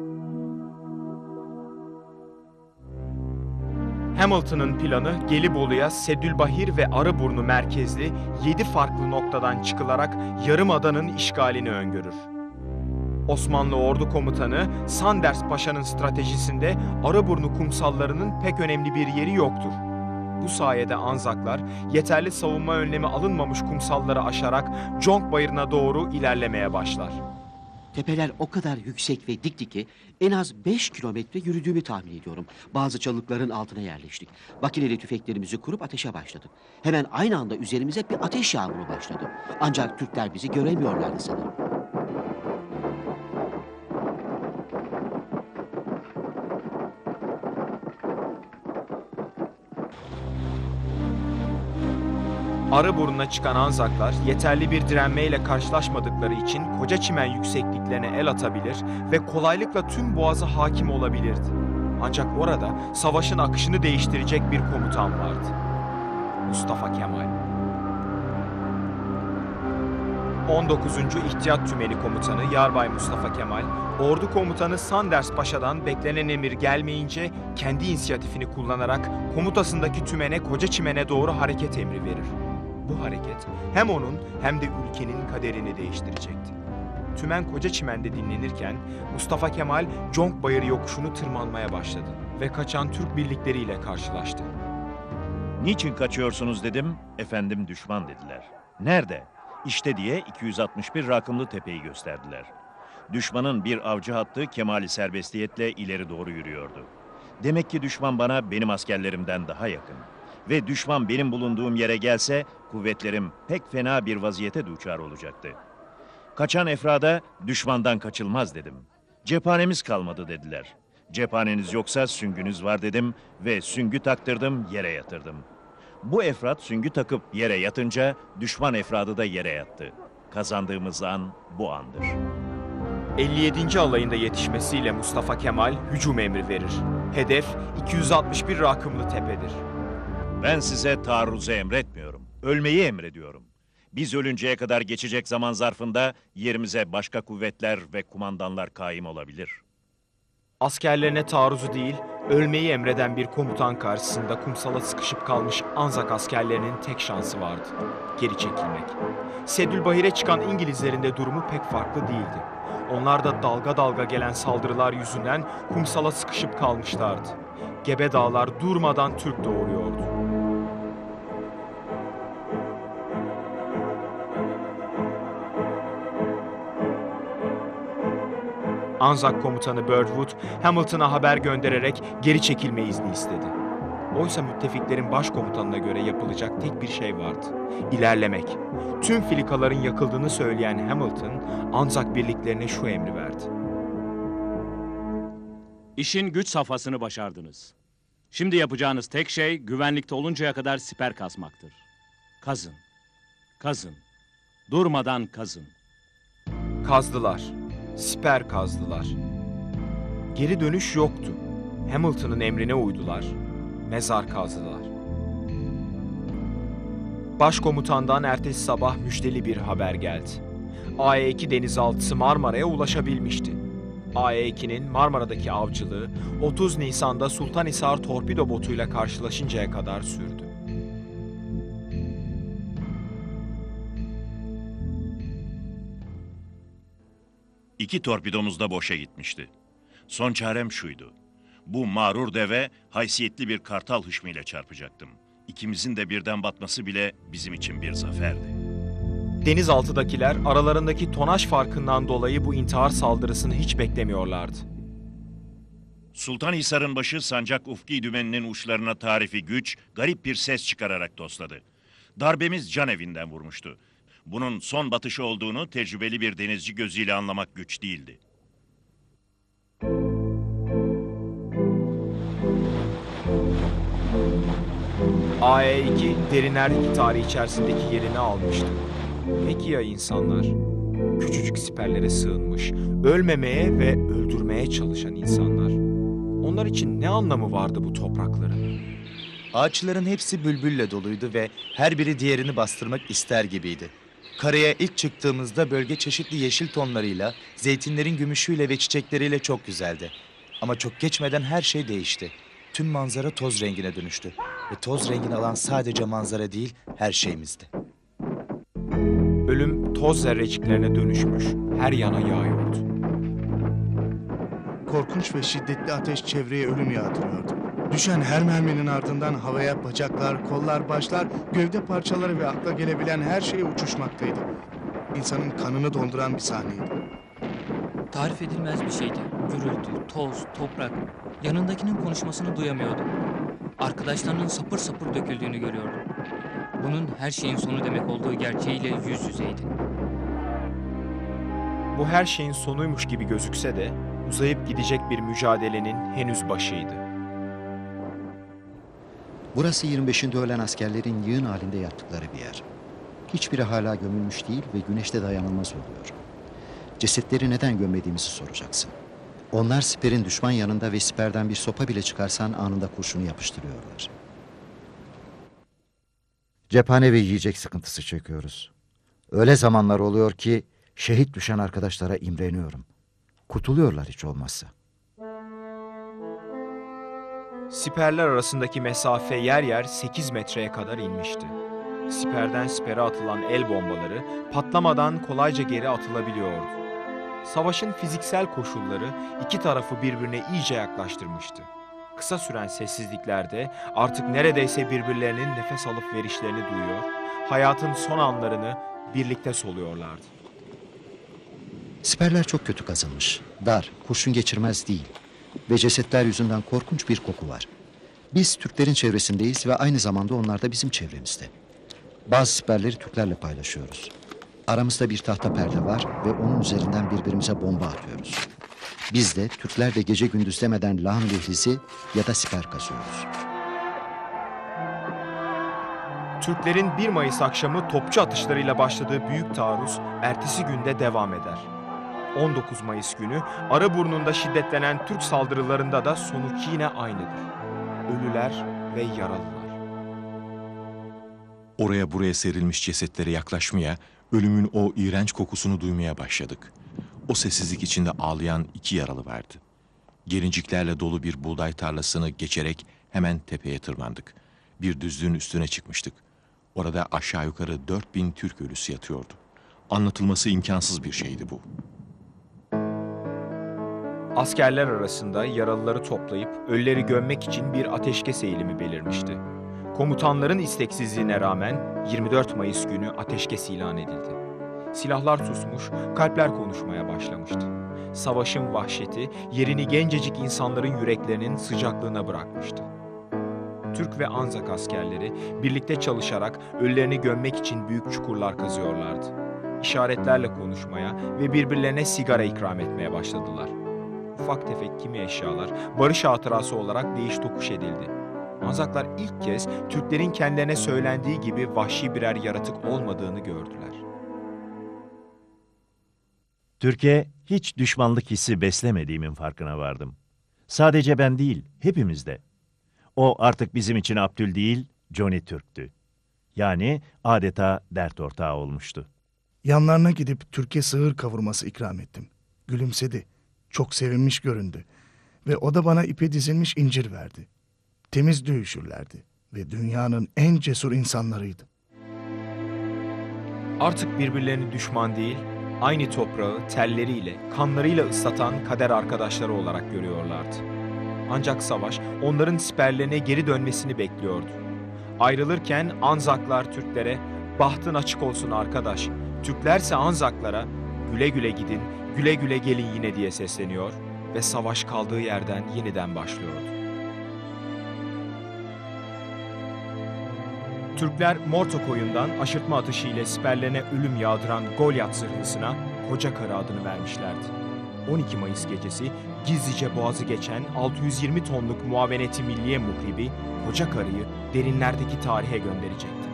Hamilton'ın planı Gelibolu'ya Sedülbahir ve Arıburnu merkezli 7 farklı noktadan çıkılarak Yarımada'nın işgalini öngörür. Osmanlı Ordu Komutanı Sanders Paşa'nın stratejisinde Arıburnu kumsallarının pek önemli bir yeri yoktur. Bu sayede Anzaklar yeterli savunma önlemi alınmamış kumsalları aşarak Conk Bayırı'na doğru ilerlemeye başlar. Tepeler o kadar yüksek ve dik ki en az 5 kilometre yürüdüğümü tahmin ediyorum. Bazı çalılıkların altına yerleştik. Makineli tüfeklerimizi kurup ateşe başladık. Hemen aynı anda üzerimize bir ateş yağmuru başladı. Ancak Türkler bizi göremiyorlardı sanırım. Arıburnu'na çıkan Anzaklar yeterli bir direnmeyle karşılaşmadıkları için Koca Çimen yüksekliklerine el atabilir ve kolaylıkla tüm boğaza hakim olabilirdi. Ancak orada savaşın akışını değiştirecek bir komutan vardı. Mustafa Kemal. 19. İhtiyat Tümeni Komutanı Yarbay Mustafa Kemal, Ordu Komutanı Sanders Paşa'dan beklenen emir gelmeyince kendi inisiyatifini kullanarak komutasındaki tümene Koca Çimen'e doğru hareket emri verir. Bu hareket hem onun hem de ülkenin kaderini değiştirecekti. Tümen Koca Çimen'de dinlenirken Mustafa Kemal Conk Bayırı yokuşunu tırmanmaya başladı ve kaçan Türk birlikleriyle karşılaştı. Niçin kaçıyorsunuz dedim, efendim düşman dediler. Nerede? İşte diye 261 rakımlı tepeyi gösterdiler. Düşmanın bir avcı hattı Kemal'i serbestiyetle ileri doğru yürüyordu. Demek ki düşman bana benim askerlerimden daha yakın. Ve düşman benim bulunduğum yere gelse kuvvetlerim pek fena bir vaziyete duçar olacaktı. Kaçan efrada düşmandan kaçılmaz dedim. Cephanemiz kalmadı dediler. Cephaneniz yoksa süngünüz var dedim ve süngü taktırdım, yere yatırdım. Bu efrat süngü takıp yere yatınca düşman efradı da yere yattı. Kazandığımız an bu andır. 57. alayında yetişmesiyle Mustafa Kemal hücum emri verir. Hedef 261 rakımlı tepedir. Ben size taarruzu emretmiyorum. Ölmeyi emrediyorum. Biz ölünceye kadar geçecek zaman zarfında yerimize başka kuvvetler ve kumandanlar kaim olabilir. Askerlerine taarruzu değil, ölmeyi emreden bir komutan karşısında kumsala sıkışıp kalmış Anzak askerlerinin tek şansı vardı. Geri çekilmek. Sedülbahir'e çıkan İngilizlerin de durumu pek farklı değildi. Onlar da dalga dalga gelen saldırılar yüzünden kumsala sıkışıp kalmışlardı. Gebe dağlar durmadan Türk doğuruyordu. Anzak komutanı Birdwood, Hamilton'a haber göndererek geri çekilme izni istedi. Oysa müttefiklerin başkomutanına göre yapılacak tek bir şey vardı: İlerlemek. Tüm filikaların yakıldığını söyleyen Hamilton, Anzak birliklerine şu emri verdi: İşin güç safhasını başardınız. Şimdi yapacağınız tek şey güvenlikte oluncaya kadar siper kazmaktır. Kazın, kazın, durmadan kazın. Kazdılar. Siper kazdılar. Geri dönüş yoktu. Hamilton'ın emrine uydular. Mezar kazdılar. Başkomutandan ertesi sabah müjdeli bir haber geldi. AE-2 denizaltısı Marmara'ya ulaşabilmişti. AE-2'nin Marmara'daki avcılığı 30 Nisan'da Sultanhisar torpido botuyla karşılaşıncaya kadar sürdü. İki torpidomuz da boşa gitmişti. Son çarem şuydu: Bu mağrur deve haysiyetli bir kartal hışmıyla çarpacaktım. İkimizin de birden batması bile bizim için bir zaferdi. Denizaltıdakiler aralarındaki tonaj farkından dolayı bu intihar saldırısını hiç beklemiyorlardı. Sultanhisar'ın başı sancak ufki dümeninin uçlarına tarifi güç, garip bir ses çıkararak tosladı. Darbemiz can evinden vurmuştu. Bunun son batışı olduğunu tecrübeli bir denizci gözüyle anlamak güç değildi. AE-2 derinlerdeki tarih içerisindeki yerini almıştı. Peki ya insanlar? Küçücük siperlere sığınmış, ölmemeye ve öldürmeye çalışan insanlar. Onlar için ne anlamı vardı bu toprakların? Ağaçların hepsi bülbülle doluydu ve her biri diğerini bastırmak ister gibiydi. Karaya ilk çıktığımızda bölge çeşitli yeşil tonlarıyla, zeytinlerin gümüşüyle ve çiçekleriyle çok güzeldi. Ama çok geçmeden her şey değişti. Tüm manzara toz rengine dönüştü. Ve toz rengini alan sadece manzara değil, her şeyimizdi. Ölüm toz zerreciklerine dönüşmüş, her yana yağıyordu. Korkunç ve şiddetli ateş çevreye ölüm yağdırıyordu. Düşen her merminin ardından havaya bacaklar, kollar, başlar, gövde parçaları ve akla gelebilen her şey uçuşmaktaydı. İnsanın kanını donduran bir sahneydi. Tarif edilmez bir şeydi. Gürültü, toz, toprak. Yanındakinin konuşmasını duyamıyordu. Arkadaşlarının sapır sapır döküldüğünü görüyordu. Bunun her şeyin sonu demek olduğu gerçeğiyle yüz yüzeydi. Bu her şeyin sonuymuş gibi gözükse de uzayıp gidecek bir mücadelenin henüz başıydı. Burası 25'inde ölen askerlerin yığın halinde yattıkları bir yer. Hiçbiri hala gömülmüş değil ve güneşte dayanılmaz oluyor. Cesetleri neden gömmediğimizi soracaksın. Onlar siperin düşman yanında ve siperden bir sopa bile çıkarsan anında kurşunu yapıştırıyorlar. Cephane ve yiyecek sıkıntısı çekiyoruz. Öyle zamanlar oluyor ki şehit düşen arkadaşlara imreniyorum. Kurtuluyorlar hiç olmazsa. Siperler arasındaki mesafe yer yer 8 metreye kadar inmişti. Siperden sipere atılan el bombaları patlamadan kolayca geri atılabiliyordu. Savaşın fiziksel koşulları iki tarafı birbirine iyice yaklaştırmıştı. Kısa süren sessizliklerde artık neredeyse birbirlerinin nefes alıp verişlerini duyuyor, hayatın son anlarını birlikte soluyorlardı. Siperler çok kötü kazılmış. Dar, kurşun geçirmez değil. Ve cesetler yüzünden korkunç bir koku var. Biz Türklerin çevresindeyiz ve aynı zamanda onlar da bizim çevremizde. Bazı siperleri Türklerle paylaşıyoruz. Aramızda bir tahta perde var ve onun üzerinden birbirimize bomba atıyoruz. Biz de Türkler de gece gündüz demeden lağım dehlizi ya da siper kazıyoruz. Türklerin 1 Mayıs akşamı topçu atışlarıyla başladığı büyük taarruz ertesi günde devam eder. 19 Mayıs günü Arıburnu'nda şiddetlenen Türk saldırılarında da sonuç yine aynıdır. Ölüler ve yaralılar. Oraya buraya serilmiş cesetlere yaklaşmaya, ölümün o iğrenç kokusunu duymaya başladık. O sessizlik içinde ağlayan 2 yaralı vardı. Gelinciklerle dolu bir buğday tarlasını geçerek hemen tepeye tırmandık. Bir düzlüğün üstüne çıkmıştık. Orada aşağı yukarı 4000 Türk ölüsü yatıyordu. Anlatılması imkansız bir şeydi bu. Askerler arasında yaralıları toplayıp ölüleri gömmek için bir ateşkes eğilimi belirmişti. Komutanların isteksizliğine rağmen 24 Mayıs günü ateşkes ilan edildi. Silahlar susmuş, kalpler konuşmaya başlamıştı. Savaşın vahşeti yerini gencecik insanların yüreklerinin sıcaklığına bırakmıştı. Türk ve Anzak askerleri birlikte çalışarak ölülerini gömmek için büyük çukurlar kazıyorlardı. İşaretlerle konuşmaya ve birbirlerine sigara ikram etmeye başladılar. Ufak tefek kimi eşyalar barış hatırası olarak değiş tokuş edildi. Anzaklar ilk kez Türklerin kendilerine söylendiği gibi vahşi birer yaratık olmadığını gördüler. Türkiye hiç düşmanlık hissi beslemediğimin farkına vardım. Sadece ben değil, hepimizde. O artık bizim için Abdül değil, Johnny Türk'tü. Yani adeta dert ortağı olmuştu. Yanlarına gidip Türkiye sığır kavurması ikram ettim. Gülümsedi. Çok sevinmiş göründü. Ve o da bana ipe dizilmiş incir verdi. Temiz dövüşürlerdi. Ve dünyanın en cesur insanlarıydı. Artık birbirlerini düşman değil, aynı toprağı telleriyle, kanlarıyla ıslatan kader arkadaşları olarak görüyorlardı. Ancak savaş onların siperlerine geri dönmesini bekliyordu. Ayrılırken Anzaklar Türklere "Bahtın açık olsun arkadaş, Türklerse Anzaklara güle güle gidin, güle güle gelin yine" diye sesleniyor ve savaş kaldığı yerden yeniden başlıyordu. Türkler Morto koyundan aşırtma atışı ile siperlerine ölüm yağdıran Goliath zırhlısına Kocakarı adını vermişlerdi. 12 Mayıs gecesi gizlice boğazı geçen 620 tonluk Muaveneti Milliye muhribi Kocakarı'yı derinlerdeki tarihe gönderecekti.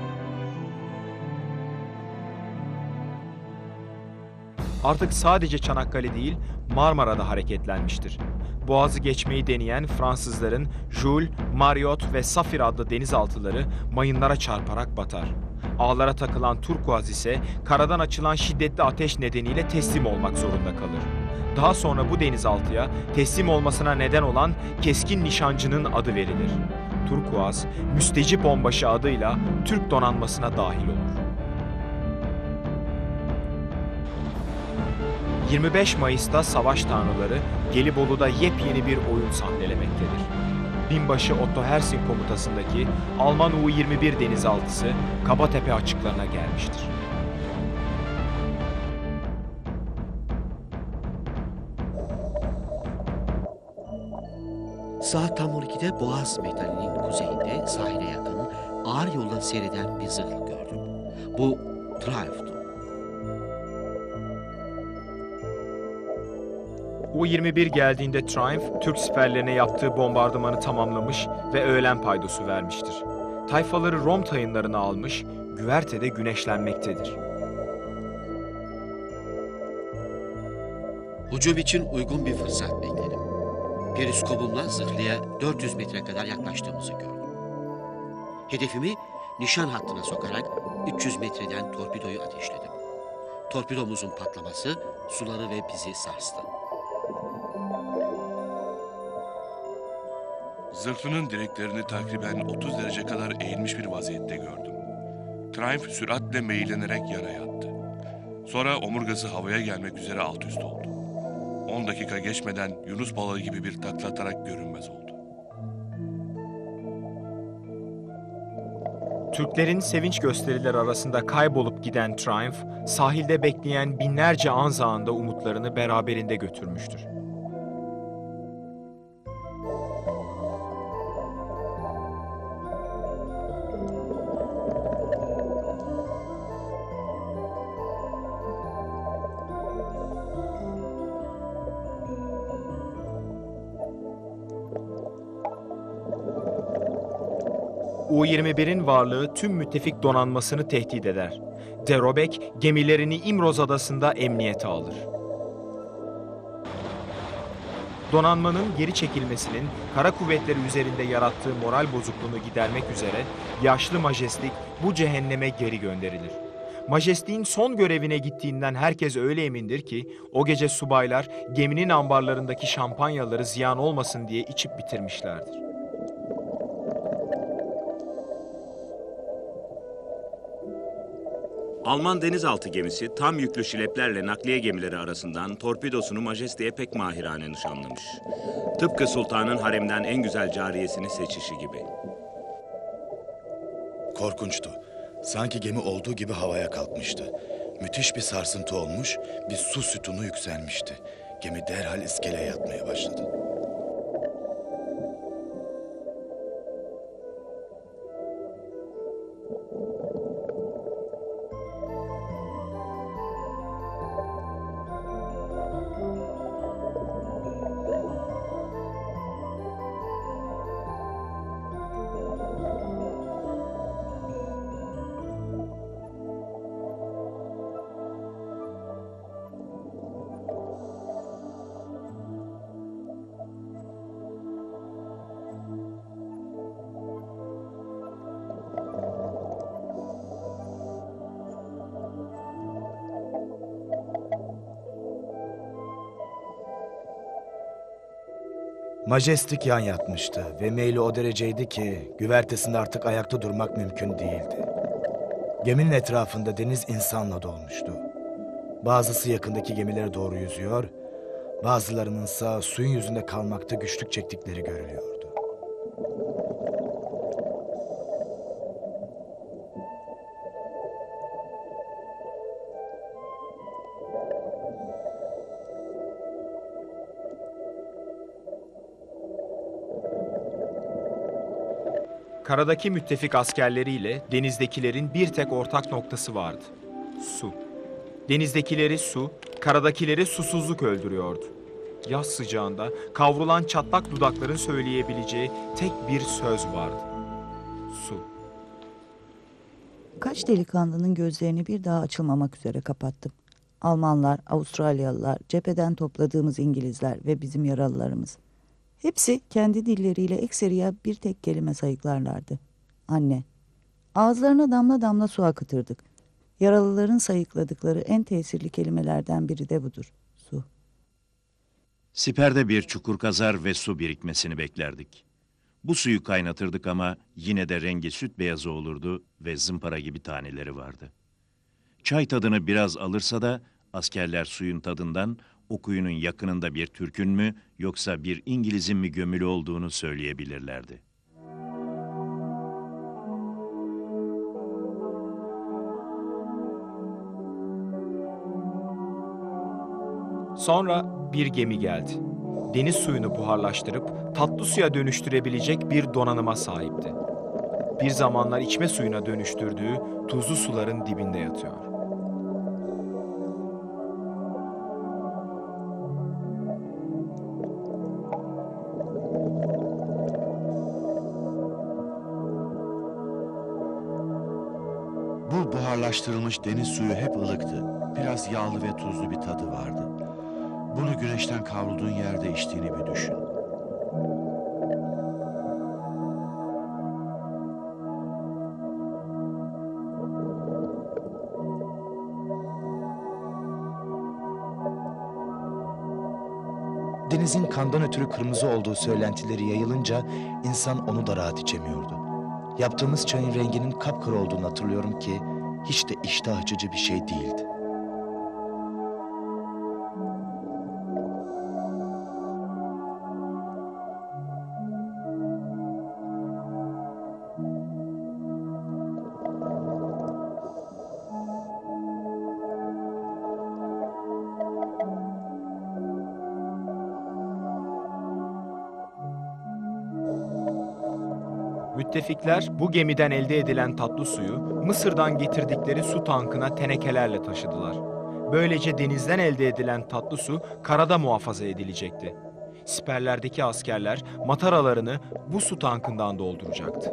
Artık sadece Çanakkale değil, Marmara'da hareketlenmiştir. Boğazı geçmeyi deneyen Fransızların Jules, Marriott ve Safir adlı denizaltıları mayınlara çarparak batar. Ağlara takılan Turkuaz ise karadan açılan şiddetli ateş nedeniyle teslim olmak zorunda kalır. Daha sonra bu denizaltıya teslim olmasına neden olan keskin nişancının adı verilir. Turkuaz, Müstecip Onbaşı adıyla Türk donanmasına dahil olur. 25 Mayıs'ta savaş tanrıları Gelibolu'da yepyeni bir oyun sahnelemektedir. Binbaşı Otto Hersing komutasındaki Alman U-21 denizaltısı Kabatepe açıklarına gelmiştir. Saat tam 12'de Boğaz metalinin kuzeyinde sahile yakın ağır yolla seyreden bir zırhlı gördüm. Bu Triumph'tu. U-21 geldiğinde Triumph, Türk siperlerine yaptığı bombardımanı tamamlamış ve öğlen paydosu vermiştir. Tayfaları Rom tayınlarına almış, güvertede güneşlenmektedir. Hücum için uygun bir fırsat bekledim. Periskopumla zırhlıya 400 metre kadar yaklaştığımızı gördüm. Hedefimi nişan hattına sokarak 300 metreden torpidoyu ateşledim. Torpidomuzun patlaması suları ve bizi sarstı. Zırhlının direklerini takriben 30 derece kadar eğilmiş bir vaziyette gördüm. Triumph süratle meyillenerek yana yattı. Sonra omurgası havaya gelmek üzere alt üst oldu. 10 dakika geçmeden Yunus balığı gibi bir takla atarak görünmez oldu. Türklerin sevinç gösterileri arasında kaybolup giden Triumph, sahilde bekleyen binlerce Anzak'ın da umutlarını beraberinde götürmüştür. U-21'in varlığı tüm müttefik donanmasını tehdit eder. De Robek gemilerini İmroz Adası'nda emniyete alır. Donanmanın geri çekilmesinin kara kuvvetleri üzerinde yarattığı moral bozukluğunu gidermek üzere yaşlı Majestic bu cehenneme geri gönderilir. Majestic'in son görevine gittiğinden herkes öyle emindir ki o gece subaylar geminin ambarlarındaki şampanyaları ziyan olmasın diye içip bitirmişlerdir. Alman denizaltı gemisi tam yüklü şileplerle nakliye gemileri arasından torpidosunu Majesty'ye pek mahirane nişanlamış. Tıpkı sultanın haremden en güzel cariyesini seçişi gibi. Korkunçtu. Sanki gemi olduğu gibi havaya kalkmıştı. Müthiş bir sarsıntı olmuş, bir su sütunu yükselmişti. Gemi derhal iskeleye yatmaya başladı. Majestic yan yatmıştı ve meyli o dereceydi ki güvertesinde artık ayakta durmak mümkün değildi. Geminin etrafında deniz insanla dolmuştu. Bazısı yakındaki gemilere doğru yüzüyor, Bazılarınınsa suyun yüzünde kalmakta güçlük çektikleri görülüyordu. Karadaki müttefik askerleriyle denizdekilerin bir tek ortak noktası vardı. Su. Denizdekileri su, karadakileri susuzluk öldürüyordu. Yaz sıcağında kavrulan çatlak dudakların söyleyebileceği tek bir söz vardı. Su. Kaç delikanlının gözlerini bir daha açılmamak üzere kapattım. Almanlar, Avustralyalılar, cepheden topladığımız İngilizler ve bizim yaralılarımız. Hepsi kendi dilleriyle ekseriya bir tek kelime sayıklarlardı. Anne. Ağızlarına damla damla su akıtırdık. Yaralıların sayıkladıkları en tesirli kelimelerden biri de budur. Su. Siperde bir çukur kazar ve su birikmesini beklerdik. Bu suyu kaynatırdık ama yine de rengi süt beyazı olurdu ve zımpara gibi taneleri vardı. Çay tadını biraz alırsa da askerler suyun tadından o kuyunun yakınında bir Türk'ün mü yoksa bir İngiliz'in mi gömülü olduğunu söyleyebilirlerdi. Sonra bir gemi geldi. Deniz suyunu buharlaştırıp tatlı suya dönüştürebilecek bir donanıma sahipti. Bir zamanlar içme suyuna dönüştürdüğü tuzlu suların dibinde yatıyor. Bu buharlaştırılmış deniz suyu hep ılıktı. Biraz yağlı ve tuzlu bir tadı vardı. Bunu güneşten kavrulduğun yerde içtiğini bir düşün. Denizin kandan ötürü kırmızı olduğu söylentileri yayılınca insan onu da rahat içemiyordu. Yaptığımız çayın renginin kapkara olduğunu hatırlıyorum ki hiç de iştah açıcı bir şey değildi. Müttefikler bu gemiden elde edilen tatlı suyu Mısır'dan getirdikleri su tankına tenekelerle taşıdılar. Böylece denizden elde edilen tatlı su karada muhafaza edilecekti. Siperlerdeki askerler mataralarını bu su tankından dolduracaktı.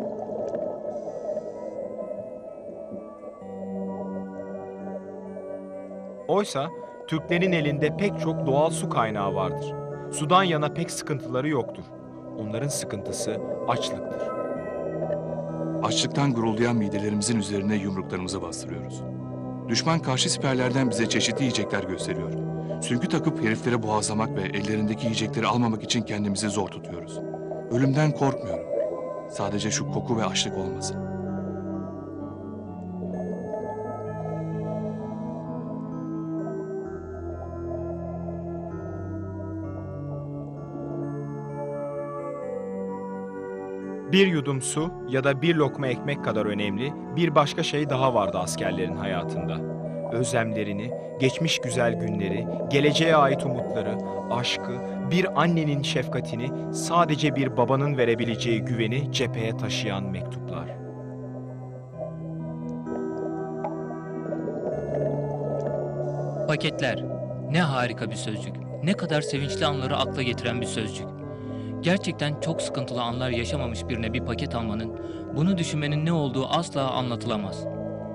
Oysa Türklerin elinde pek çok doğal su kaynağı vardır. Sudan yana pek sıkıntıları yoktur. Onların sıkıntısı açlıktır. Açlıktan guruldayan midelerimizin üzerine yumruklarımızı bastırıyoruz. Düşman karşı siperlerden bize çeşitli yiyecekler gösteriyor. Süngü takıp heriflere boğazlamak ve ellerindeki yiyecekleri almamak için kendimizi zor tutuyoruz. Ölümden korkmuyorum. Sadece şu koku ve açlık olmasın. Bir yudum su ya da bir lokma ekmek kadar önemli bir başka şey daha vardı askerlerin hayatında. Özlemlerini, geçmiş güzel günleri, geleceğe ait umutları, aşkı, bir annenin şefkatini, sadece bir babanın verebileceği güveni cepheye taşıyan mektuplar. Paketler. Ne harika bir sözcük. Ne kadar sevinçli anları akla getiren bir sözcük. Gerçekten çok sıkıntılı anlar yaşamamış birine bir paket almanın, bunu düşünmenin ne olduğu asla anlatılamaz.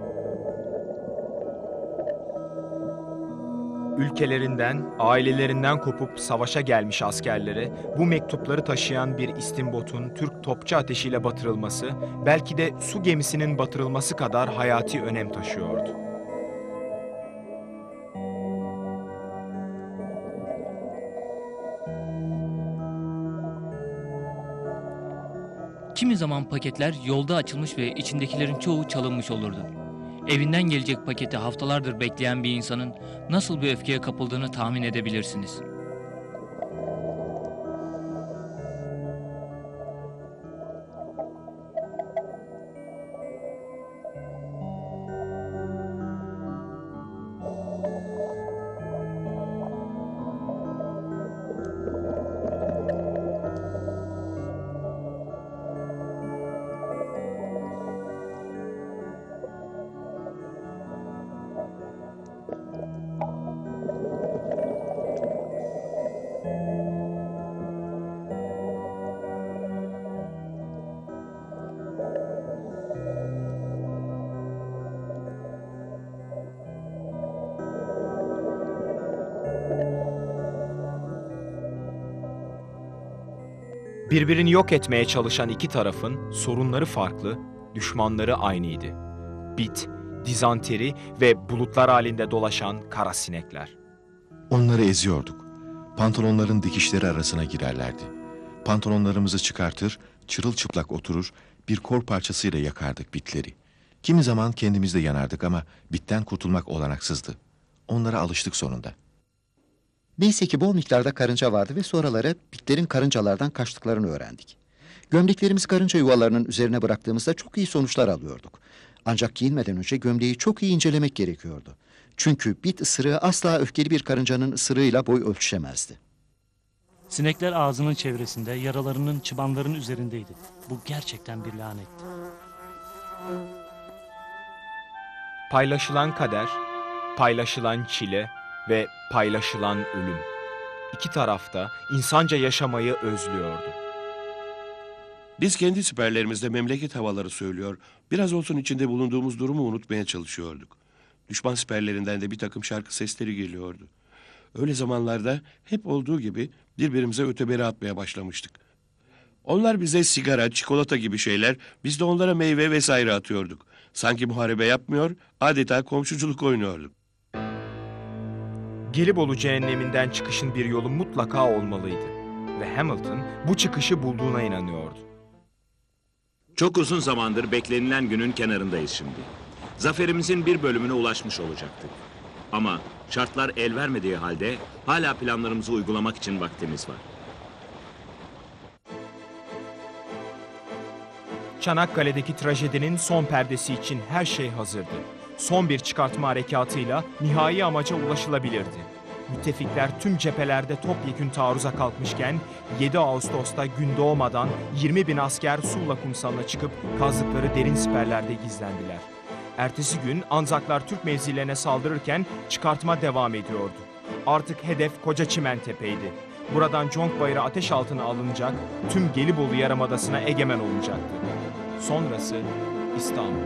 Ülkelerinden, ailelerinden kopup savaşa gelmiş askerlere bu mektupları taşıyan bir istimbotun Türk topçu ateşiyle batırılması, belki de su gemisinin batırılması kadar hayati önem taşıyordu. Kimi zaman paketler yolda açılmış ve içindekilerin çoğu çalınmış olurdu. Evinden gelecek paketi haftalardır bekleyen bir insanın nasıl bir öfkeye kapıldığını tahmin edebilirsiniz. Birbirini yok etmeye çalışan iki tarafın sorunları farklı, düşmanları aynıydı. Bit, dizanteri ve bulutlar halinde dolaşan kara sinekler. Onları eziyorduk. Pantolonların dikişleri arasına girerlerdi. Pantolonlarımızı çıkartır, çırılçıplak oturur, bir kor parçasıyla yakardık bitleri. Kimi zaman kendimiz de yanardık ama bitten kurtulmak olanaksızdı. Onlara alıştık sonunda. Neyse ki bol miktarda karınca vardı ve sonraları bitlerin karıncalardan kaçtıklarını öğrendik. Gömleklerimizi karınca yuvalarının üzerine bıraktığımızda çok iyi sonuçlar alıyorduk. Ancak giyinmeden önce gömleği çok iyi incelemek gerekiyordu. Çünkü bit ısırığı asla öfkeli bir karıncanın ısırığıyla boy ölçüşemezdi. Sinekler ağzının çevresinde, yaralarının çıbanların üzerindeydi. Bu gerçekten bir lanetti. Paylaşılan kader, paylaşılan çile ve paylaşılan ölüm. İki tarafta insanca yaşamayı özlüyordu. Biz kendi siperlerimizde memleket havaları söylüyor, biraz olsun içinde bulunduğumuz durumu unutmaya çalışıyorduk. Düşman siperlerinden de bir takım şarkı sesleri geliyordu. Öyle zamanlarda hep olduğu gibi birbirimize öteberi atmaya başlamıştık. Onlar bize sigara, çikolata gibi şeyler, biz de onlara meyve vesaire atıyorduk. Sanki muharebe yapmıyor, adeta komşuculuk oynuyorduk. Gelibolu cehenneminden çıkışın bir yolu mutlaka olmalıydı. Ve Hamilton bu çıkışı bulduğuna inanıyordu. Çok uzun zamandır beklenilen günün kenarındayız şimdi. Zaferimizin bir bölümüne ulaşmış olacaktık. Ama şartlar el vermediği halde hala planlarımızı uygulamak için vaktimiz var. Çanakkale'deki trajedinin son perdesi için her şey hazırdı. Son bir çıkartma harekatıyla nihai amaca ulaşılabilirdi. Müttefikler tüm cephelerde topyekün taarruza kalkmışken 7 Ağustos'ta gün doğmadan 20.000 asker Sulla kumsalına çıkıp kazdıkları derin siperlerde gizlendiler. Ertesi gün Anzaklar Türk mevzilerine saldırırken çıkartma devam ediyordu. Artık hedef Koca Çimentepe'ydi. Buradan Conk Bayırı ateş altına alınacak, tüm Gelibolu Yarımadası'na egemen olunacaktı. Sonrası İstanbul.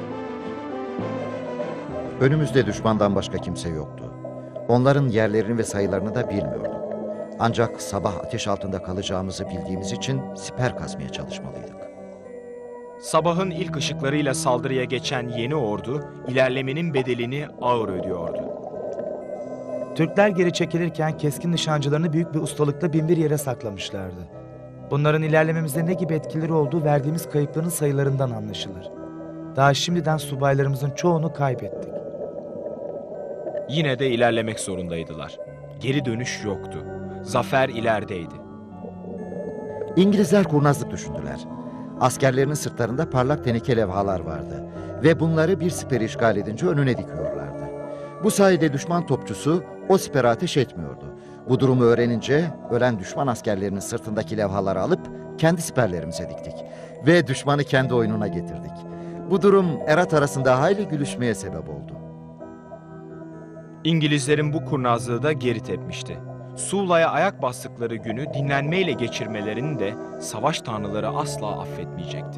Önümüzde düşmandan başka kimse yoktu. Onların yerlerini ve sayılarını da bilmiyorduk. Ancak sabah ateş altında kalacağımızı bildiğimiz için siper kazmaya çalışmalıydık. Sabahın ilk ışıklarıyla saldırıya geçen yeni ordu, ilerlemenin bedelini ağır ödüyordu. Türkler geri çekilirken keskin nişancılarını büyük bir ustalıkla binbir yere saklamışlardı. Bunların ilerlememizde ne gibi etkileri olduğu verdiğimiz kayıpların sayılarından anlaşılır. Daha şimdiden subaylarımızın çoğunu kaybettik. Yine de ilerlemek zorundaydılar. Geri dönüş yoktu. Zafer ilerideydi. İngilizler kurnazlık düşündüler. Askerlerinin sırtlarında parlak teneke levhalar vardı ve bunları bir siperi işgal edince önüne dikiyorlardı. Bu sayede düşman topçusu o sipere ateş etmiyordu. Bu durumu öğrenince ölen düşman askerlerinin sırtındaki levhaları alıp kendi siperlerimize diktik ve düşmanı kendi oyununa getirdik. Bu durum erat arasında hayli gülüşmeye sebep oldu. İngilizlerin bu kurnazlığı da geri tepmişti. Sula'ya ayak bastıkları günü dinlenmeyle geçirmelerini de savaş tanrıları asla affetmeyecekti.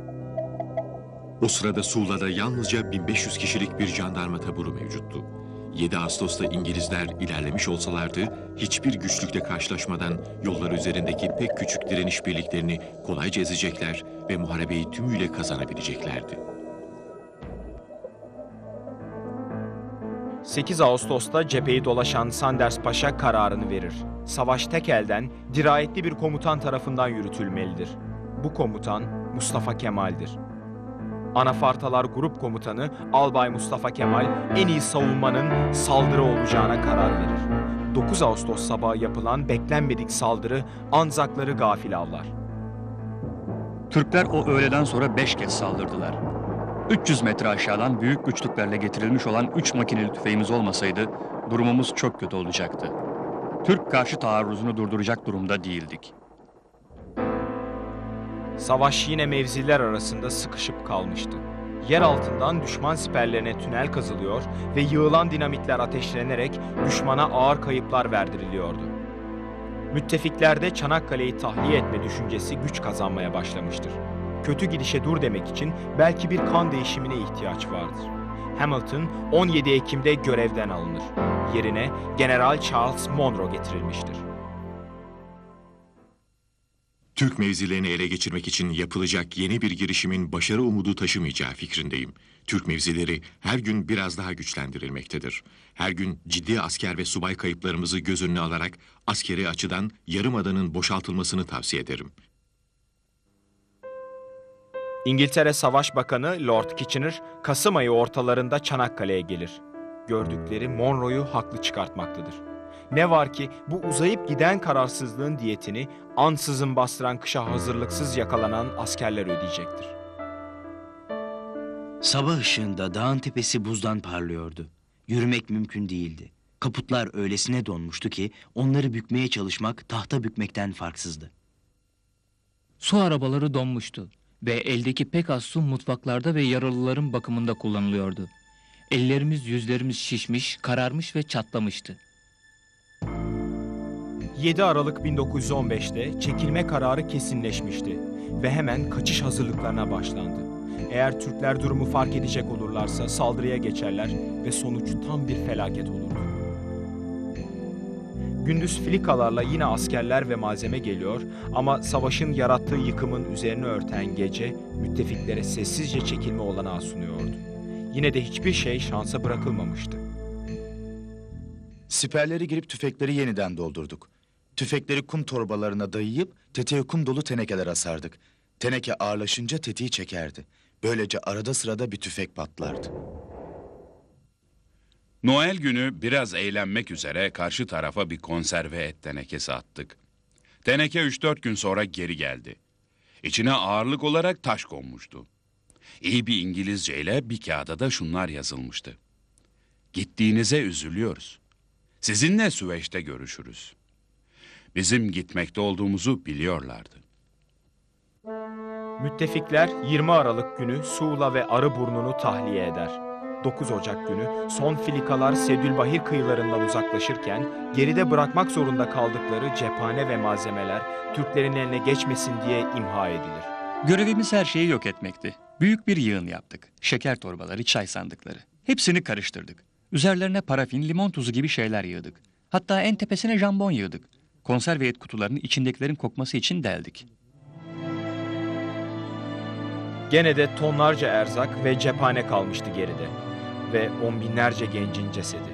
O sırada Sula'da yalnızca 1500 kişilik bir jandarma taburu mevcuttu. 7 Ağustos'ta İngilizler ilerlemiş olsalardı, hiçbir güçlükle karşılaşmadan yollar üzerindeki pek küçük direniş birliklerini kolayca ezecekler ve muharebeyi tümüyle kazanabileceklerdi. 8 Ağustos'ta cepheyi dolaşan Sanders Paşa kararını verir. Savaş tek elden, dirayetli bir komutan tarafından yürütülmelidir. Bu komutan Mustafa Kemal'dir. Anafartalar Grup Komutanı Albay Mustafa Kemal en iyi savunmanın saldırı olacağına karar verir. 9 Ağustos sabahı yapılan beklenmedik saldırı Anzakları gafil avlar. Türkler o öğleden sonra 5 kez saldırdılar. 300 metre aşağıdan büyük güçlüklerle getirilmiş olan 3 makineli tüfeğimiz olmasaydı durumumuz çok kötü olacaktı. Türk karşı taarruzunu durduracak durumda değildik. Savaş yine mevziler arasında sıkışıp kalmıştı. Yer altından düşman siperlerine tünel kazılıyor ve yığılan dinamitler ateşlenerek düşmana ağır kayıplar verdiriliyordu. Müttefiklerde Çanakkale'yi tahliye etme düşüncesi güç kazanmaya başlamıştır. Kötü gidişe dur demek için belki bir kan değişimine ihtiyaç vardır. Hamilton 17 Ekim'de görevden alınır. Yerine General Charles Monro getirilmiştir. Türk mevzilerini ele geçirmek için yapılacak yeni bir girişimin başarı umudu taşımayacağı fikrindeyim. Türk mevzileri her gün biraz daha güçlendirilmektedir. Her gün ciddi asker ve subay kayıplarımızı göz önüne alarak askeri açıdan Yarımada'nın boşaltılmasını tavsiye ederim. İngiltere Savaş Bakanı Lord Kitchener, Kasım ayı ortalarında Çanakkale'ye gelir. Gördükleri Monroe'yu haklı çıkartmaktadır. Ne var ki bu uzayıp giden kararsızlığın diyetini ansızın bastıran kışa hazırlıksız yakalanan askerler ödeyecektir. Sabah ışığında dağın tepesi buzdan parlıyordu. Yürümek mümkün değildi. Kaputlar öylesine donmuştu ki onları bükmeye çalışmak tahta bükmekten farksızdı. Su arabaları donmuştu ve eldeki pek az su mutfaklarda ve yaralıların bakımında kullanılıyordu. Ellerimiz, yüzlerimiz şişmiş, kararmış ve çatlamıştı. 7 Aralık 1915'te çekilme kararı kesinleşmişti ve hemen kaçış hazırlıklarına başlandı. Eğer Türkler durumu fark edecek olurlarsa saldırıya geçerler ve sonuç tam bir felaket olurdu. Gündüz filikalarla yine askerler ve malzeme geliyor ama savaşın yarattığı yıkımın üzerine örten gece müttefiklere sessizce çekilme olanağı sunuyordu. Yine de hiçbir şey şansa bırakılmamıştı. Siperleri girip tüfekleri yeniden doldurduk. Tüfekleri kum torbalarına dayayıp tetiğe kum dolu tenekeler asardık. Teneke ağırlaşınca tetiği çekerdi. Böylece arada sırada bir tüfek patlardı. Noel günü biraz eğlenmek üzere karşı tarafa bir konserve et tenekesi attık. Teneke 3-4 gün sonra geri geldi. İçine ağırlık olarak taş konmuştu. İyi bir İngilizceyle bir kağıda da şunlar yazılmıştı. Gittiğinize üzülüyoruz. Sizinle Süveyş'te görüşürüz. Bizim gitmekte olduğumuzu biliyorlardı. Müttefikler 20 Aralık günü Suğla ve Arıburnu'nu tahliye eder. 9 Ocak günü son filikalar Sedülbahir kıyılarından uzaklaşırken geride bırakmak zorunda kaldıkları cephane ve malzemeler Türklerin eline geçmesin diye imha edilir. Görevimiz her şeyi yok etmekti. Büyük bir yığın yaptık. Şeker torbaları, çay sandıkları. Hepsini karıştırdık. Üzerlerine parafin, limon tuzu gibi şeyler yığdık. Hatta en tepesine jambon yığdık. Konserve et kutularını içindekilerin kokması için deldik. Gene de tonlarca erzak ve cephane kalmıştı geride ve on binlerce gencin cesedi.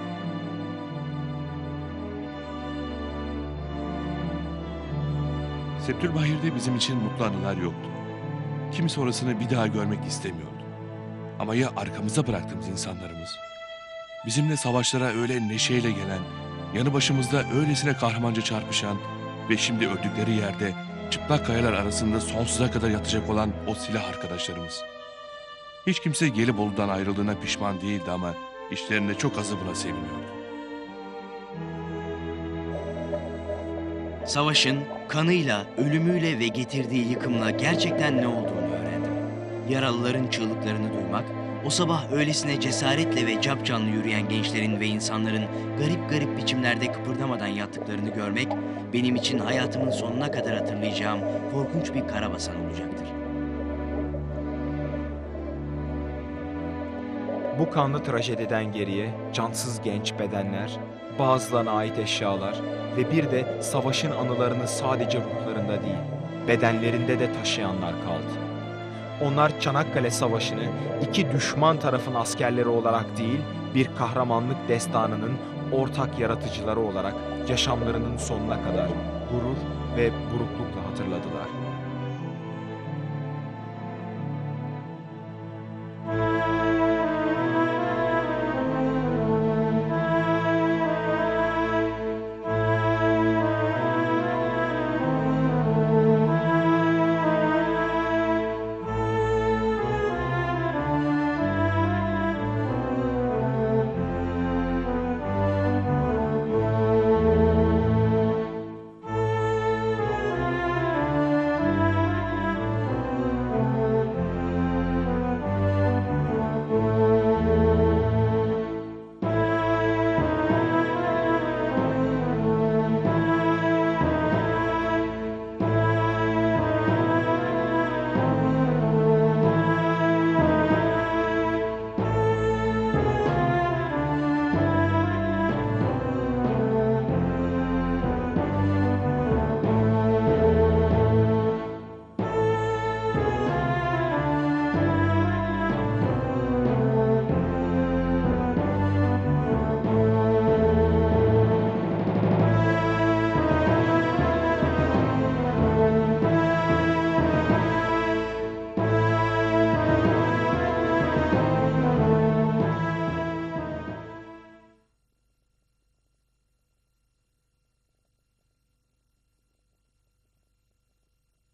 Sedülbahir'de bizim için mutlu anılar yoktu. Kimse orasını bir daha görmek istemiyordu. Ama ya arkamıza bıraktığımız insanlarımız? Bizimle savaşlara öyle neşeyle gelen, yanı başımızda öylesine kahramanca çarpışan ve şimdi öldükleri yerde çıplak kayalar arasında sonsuza kadar yatacak olan o silah arkadaşlarımız. Hiç kimse Gelibolu'dan ayrıldığına pişman değildi ama işlerinde çok azı buna seviniyordu. Savaşın kanıyla, ölümüyle ve getirdiği yıkımla gerçekten ne olduğunu öğrendim. Yaralıların çığlıklarını duymak, o sabah öylesine cesaretle ve capcanlı yürüyen gençlerin ve insanların garip garip biçimlerde kıpırdamadan yattıklarını görmek, benim için hayatımın sonuna kadar hatırlayacağım korkunç bir karabasan olacaktır. Bu kanlı trajediden geriye cansız genç bedenler, bazılarına ait eşyalar ve bir de savaşın anılarını sadece ruhlarında değil, bedenlerinde de taşıyanlar kaldı. Onlar Çanakkale Savaşı'nı iki düşman tarafın askerleri olarak değil, bir kahramanlık destanının ortak yaratıcıları olarak yaşamlarının sonuna kadar gurur ve buruklukla hatırladılar.